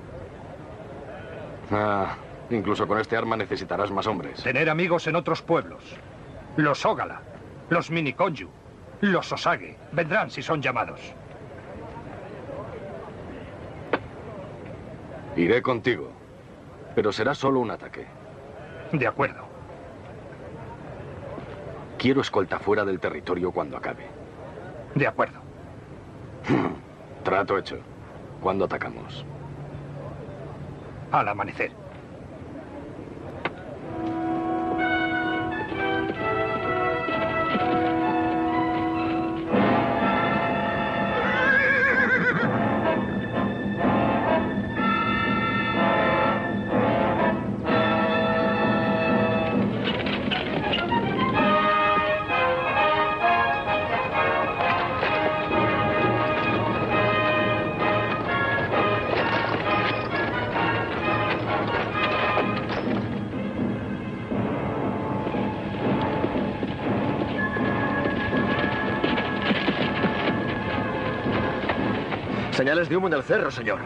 Incluso con este arma necesitarás más hombres. Tener amigos en otros pueblos. Los Ogala, los Miniconju, los Osage. Vendrán si son llamados. Iré contigo, pero será solo un ataque. De acuerdo. Quiero escolta fuera del territorio cuando acabe. De acuerdo. Trato hecho. ¿Cuándo atacamos? Al amanecer. Señales de humo en el cerro, señor.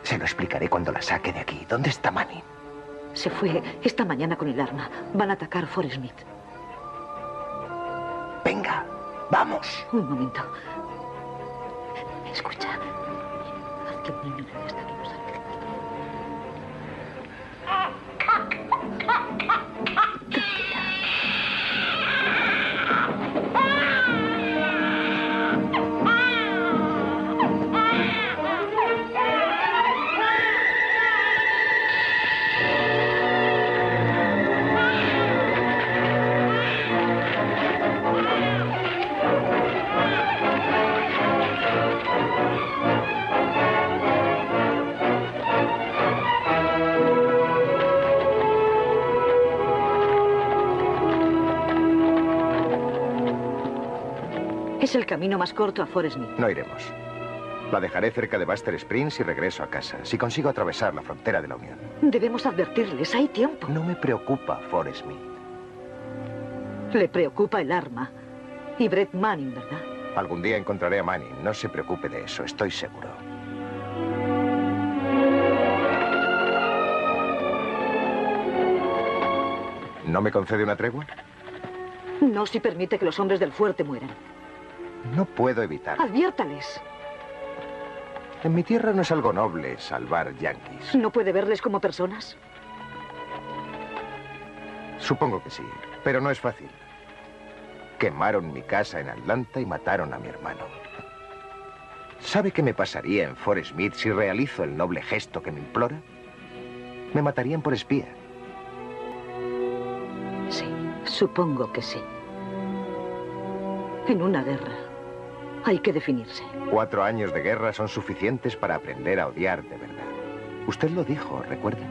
Se lo explicaré cuando la saque de aquí. ¿Dónde está Manning? Se fue esta mañana con el arma. Van a atacar Fort Smith. Venga, vamos. Un momento. Escucha. Haz que el niño le dé hasta que nos salga. Es el camino más corto a Fort Smith. No iremos. La dejaré cerca de Baxter Springs y regreso a casa, si consigo atravesar la frontera de la Unión. Debemos advertirles, hay tiempo. No me preocupa Fort Smith. Le preocupa el arma. Y Brett Manning, ¿verdad? Algún día encontraré a Manning. No se preocupe de eso, estoy seguro. ¿No me concede una tregua? No si permite que los hombres del fuerte mueran. No puedo evitarlo. Adviértales. En mi tierra no es algo noble salvar yanquis. ¿No puede verles como personas? Supongo que sí, pero no es fácil. Quemaron mi casa en Atlanta y mataron a mi hermano. ¿Sabe qué me pasaría en Fort Smith si realizo el noble gesto que me implora? Me matarían por espía. Sí, supongo que sí. En una guerra hay que definirse. 4 años de guerra son suficientes para aprender a odiar de verdad. Usted lo dijo, ¿recuerda?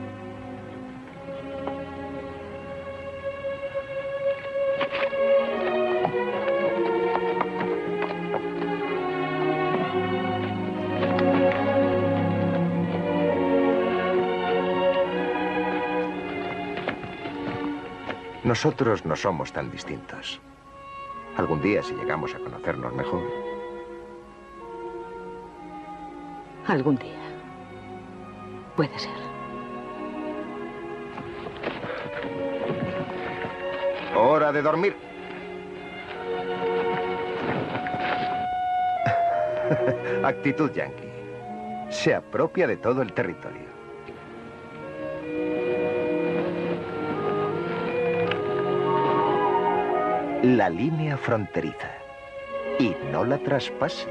Nosotros no somos tan distintos. Algún día, si llegamos a conocernos mejor. Algún día. Puede ser. Hora de dormir. Actitud yanqui. Se apropia de todo el territorio. La línea fronteriza. Y no la traspase.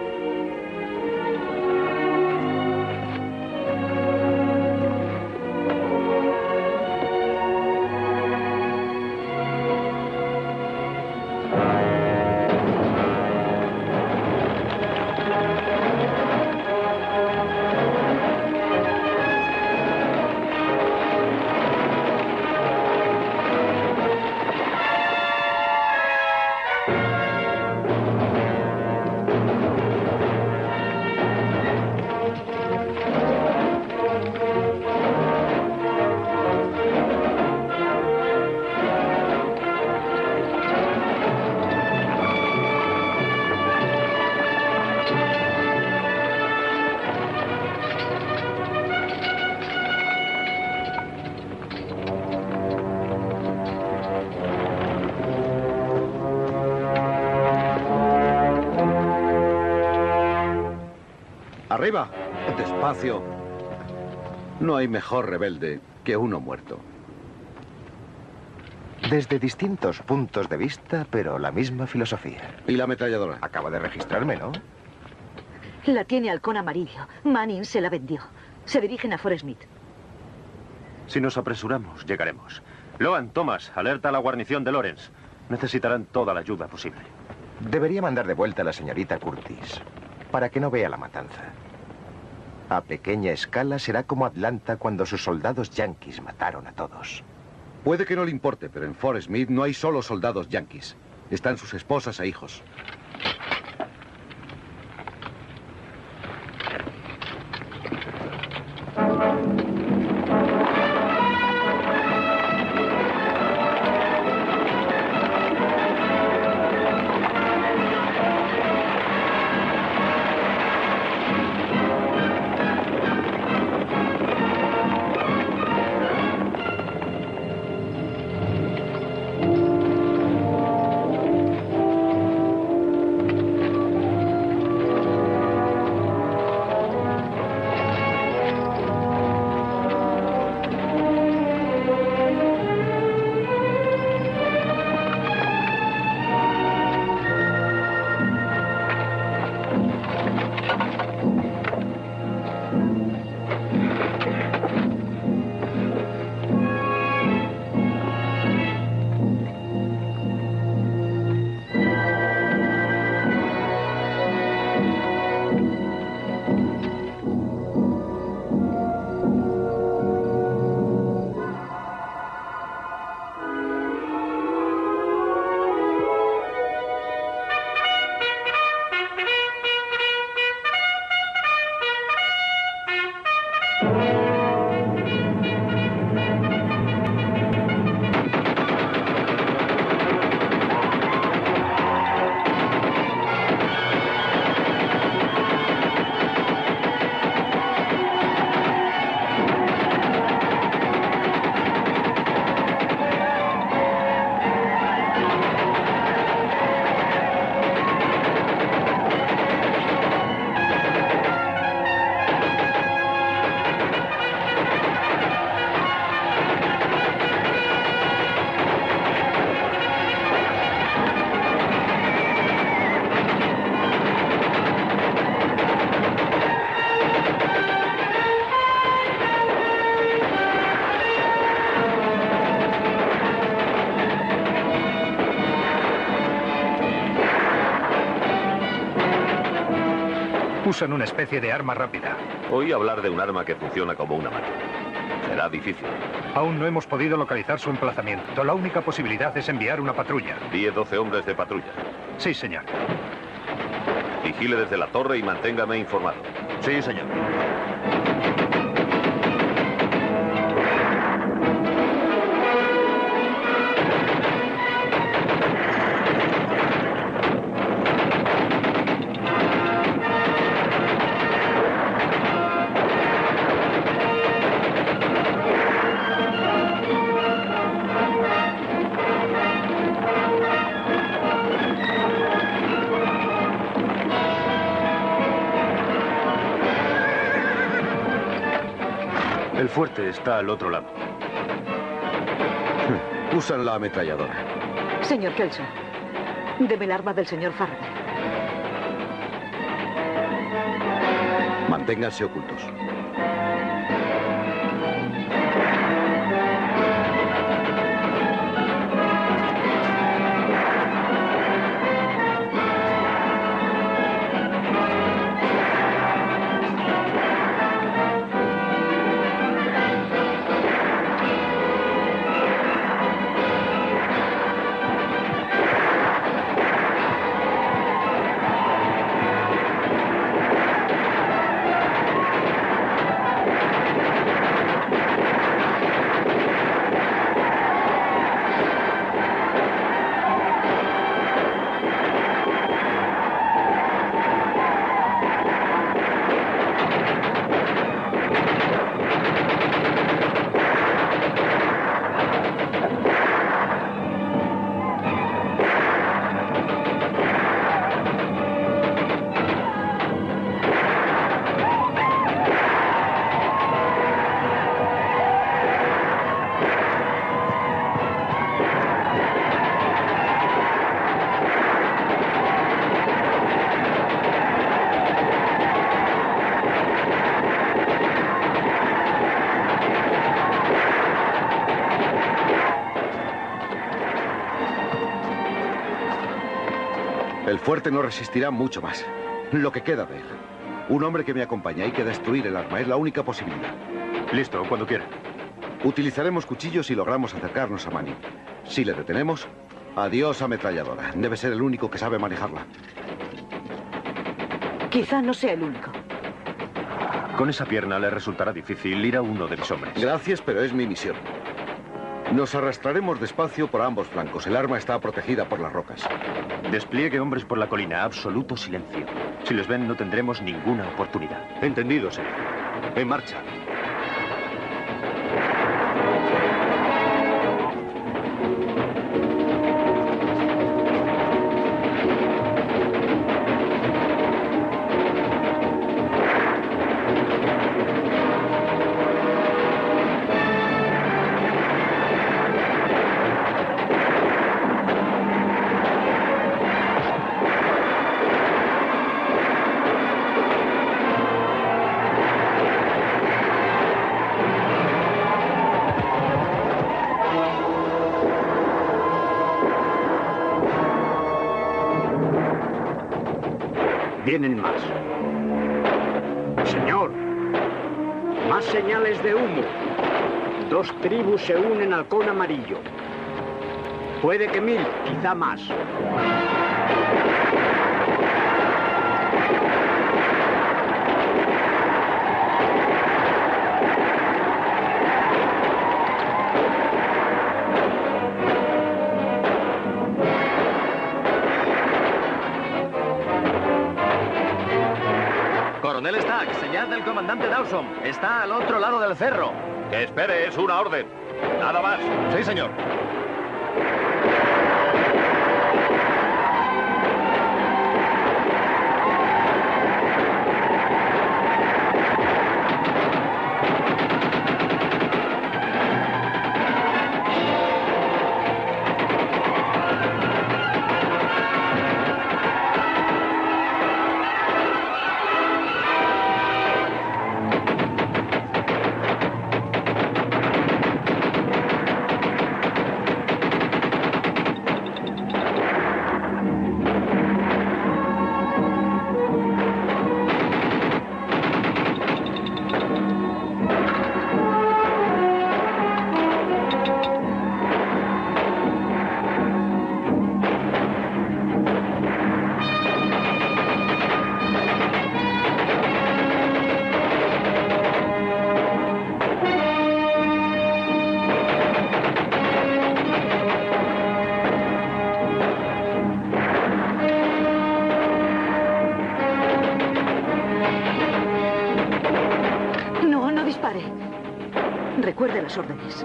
¡Arriba! Despacio. No hay mejor rebelde que uno muerto. Desde distintos puntos de vista, pero la misma filosofía. ¿Y la ametralladora? Acaba de registrarme, ¿no? La tiene halcón amarillo. Manning se la vendió. Se dirigen a Fort Smith. Si nos apresuramos, llegaremos. Loan, Thomas, alerta a la guarnición de Lawrence. Necesitarán toda la ayuda posible. Debería mandar de vuelta a la señorita Curtis, para que no vea la matanza. A pequeña escala será como Atlanta cuando sus soldados yanquis mataron a todos. Puede que no le importe, pero en Fort Smith no hay solo soldados yanquis. Están sus esposas e hijos. Usan una especie de arma rápida. Oí hablar de un arma que funciona como una mano. Será difícil. Aún no hemos podido localizar su emplazamiento. La única posibilidad es enviar una patrulla. 10-12 hombres de patrulla. Sí, señor. Vigile desde la torre y manténgame informado. Sí, señor. El fuerte está al otro lado. Usan la ametralladora. Señor Kelso, deme el arma del señor Faraday. Manténganse ocultos. El fuerte no resistirá mucho más. Lo que queda de él. Un hombre que me acompaña. Hay que destruir el arma. Es la única posibilidad. Listo, cuando quiera. Utilizaremos cuchillos si logramos acercarnos a Manning. Si le detenemos, adiós ametralladora. Debe ser el único que sabe manejarla. Quizá no sea el único. Con esa pierna le resultará difícil ir a uno de mis hombres. Gracias, pero es mi misión. Nos arrastraremos despacio por ambos flancos. El arma está protegida por las rocas. Despliegue hombres por la colina. Absoluto silencio. Si les ven, no tendremos ninguna oportunidad. Entendido, señor. En marcha. Vienen más. Señor, más señales de humo. 2 tribus se unen al halcón amarillo. Puede que 1000, quizá más. Coronel Stack, señal del comandante Dawson. Está al otro lado del cerro. Que espere, es una orden. Nada más. Sí, señor. Recuerde las órdenes.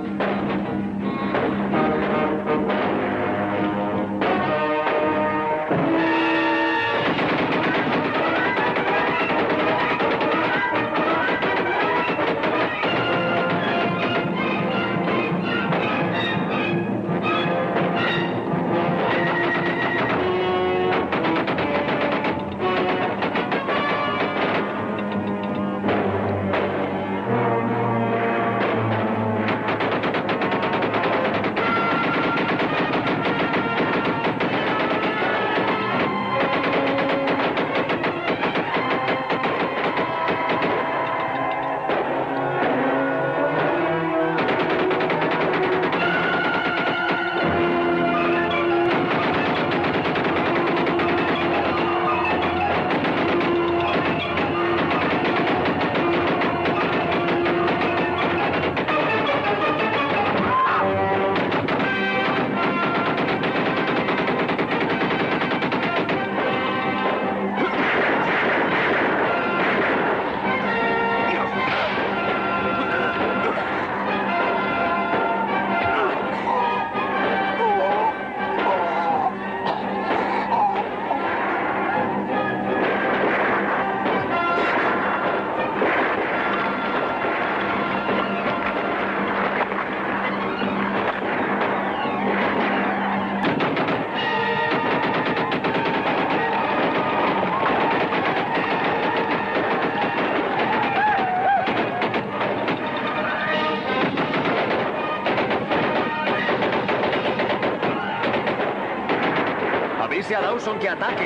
Avise a Dawson que ataque.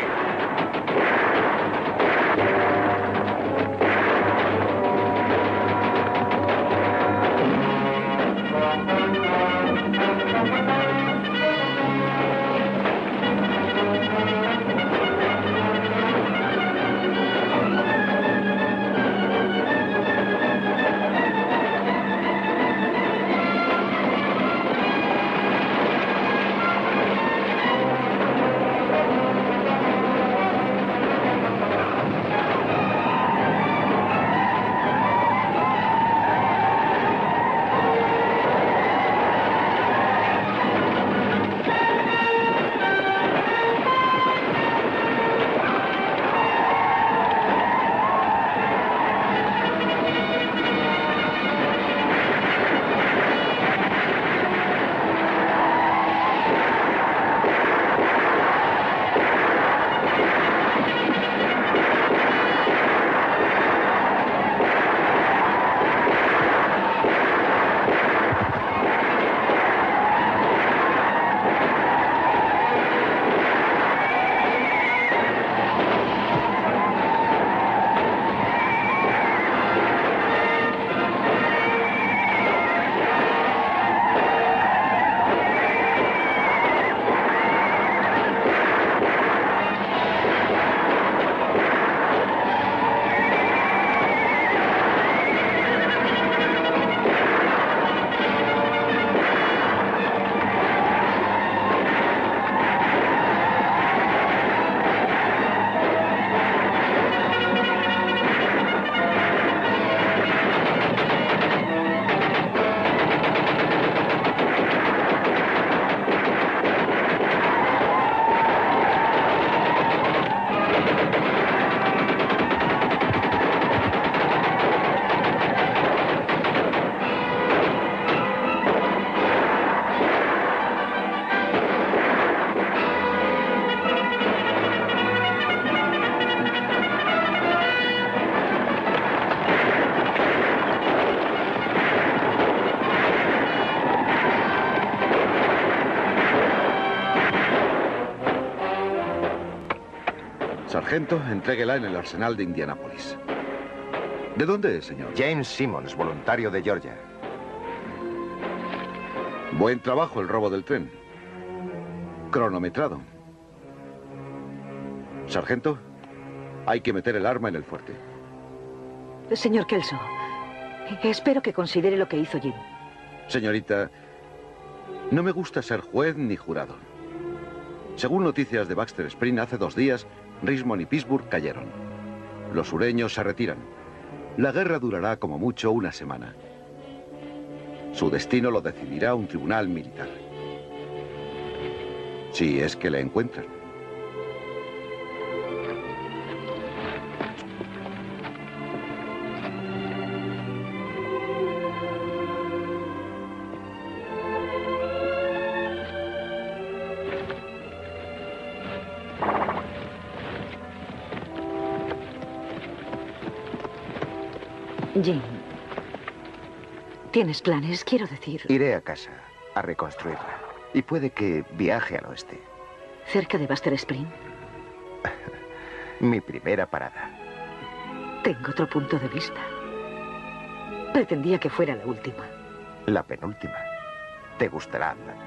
Sargento, entréguela en el arsenal de Indianápolis. ¿De dónde es, señor? James Simmons, voluntario de Georgia. Buen trabajo el robo del tren. Cronometrado. Sargento, hay que meter el arma en el fuerte. Señor Kelso, espero que considere lo que hizo Jim. Señorita, no me gusta ser juez ni jurado. Según noticias de Baxter Spring, hace 2 días, Richmond y Pittsburgh cayeron. Los sureños se retiran. La guerra durará como mucho 1 semana. Su destino lo decidirá un tribunal militar. Si es que le encuentran. Jane, ¿tienes planes? Quiero decir... Iré a casa a reconstruirla. Y puede que viaje al oeste. ¿Cerca de Baxter Spring? Mi primera parada. Tengo otro punto de vista. Pretendía que fuera la última. La penúltima. Te gustará, Atlan.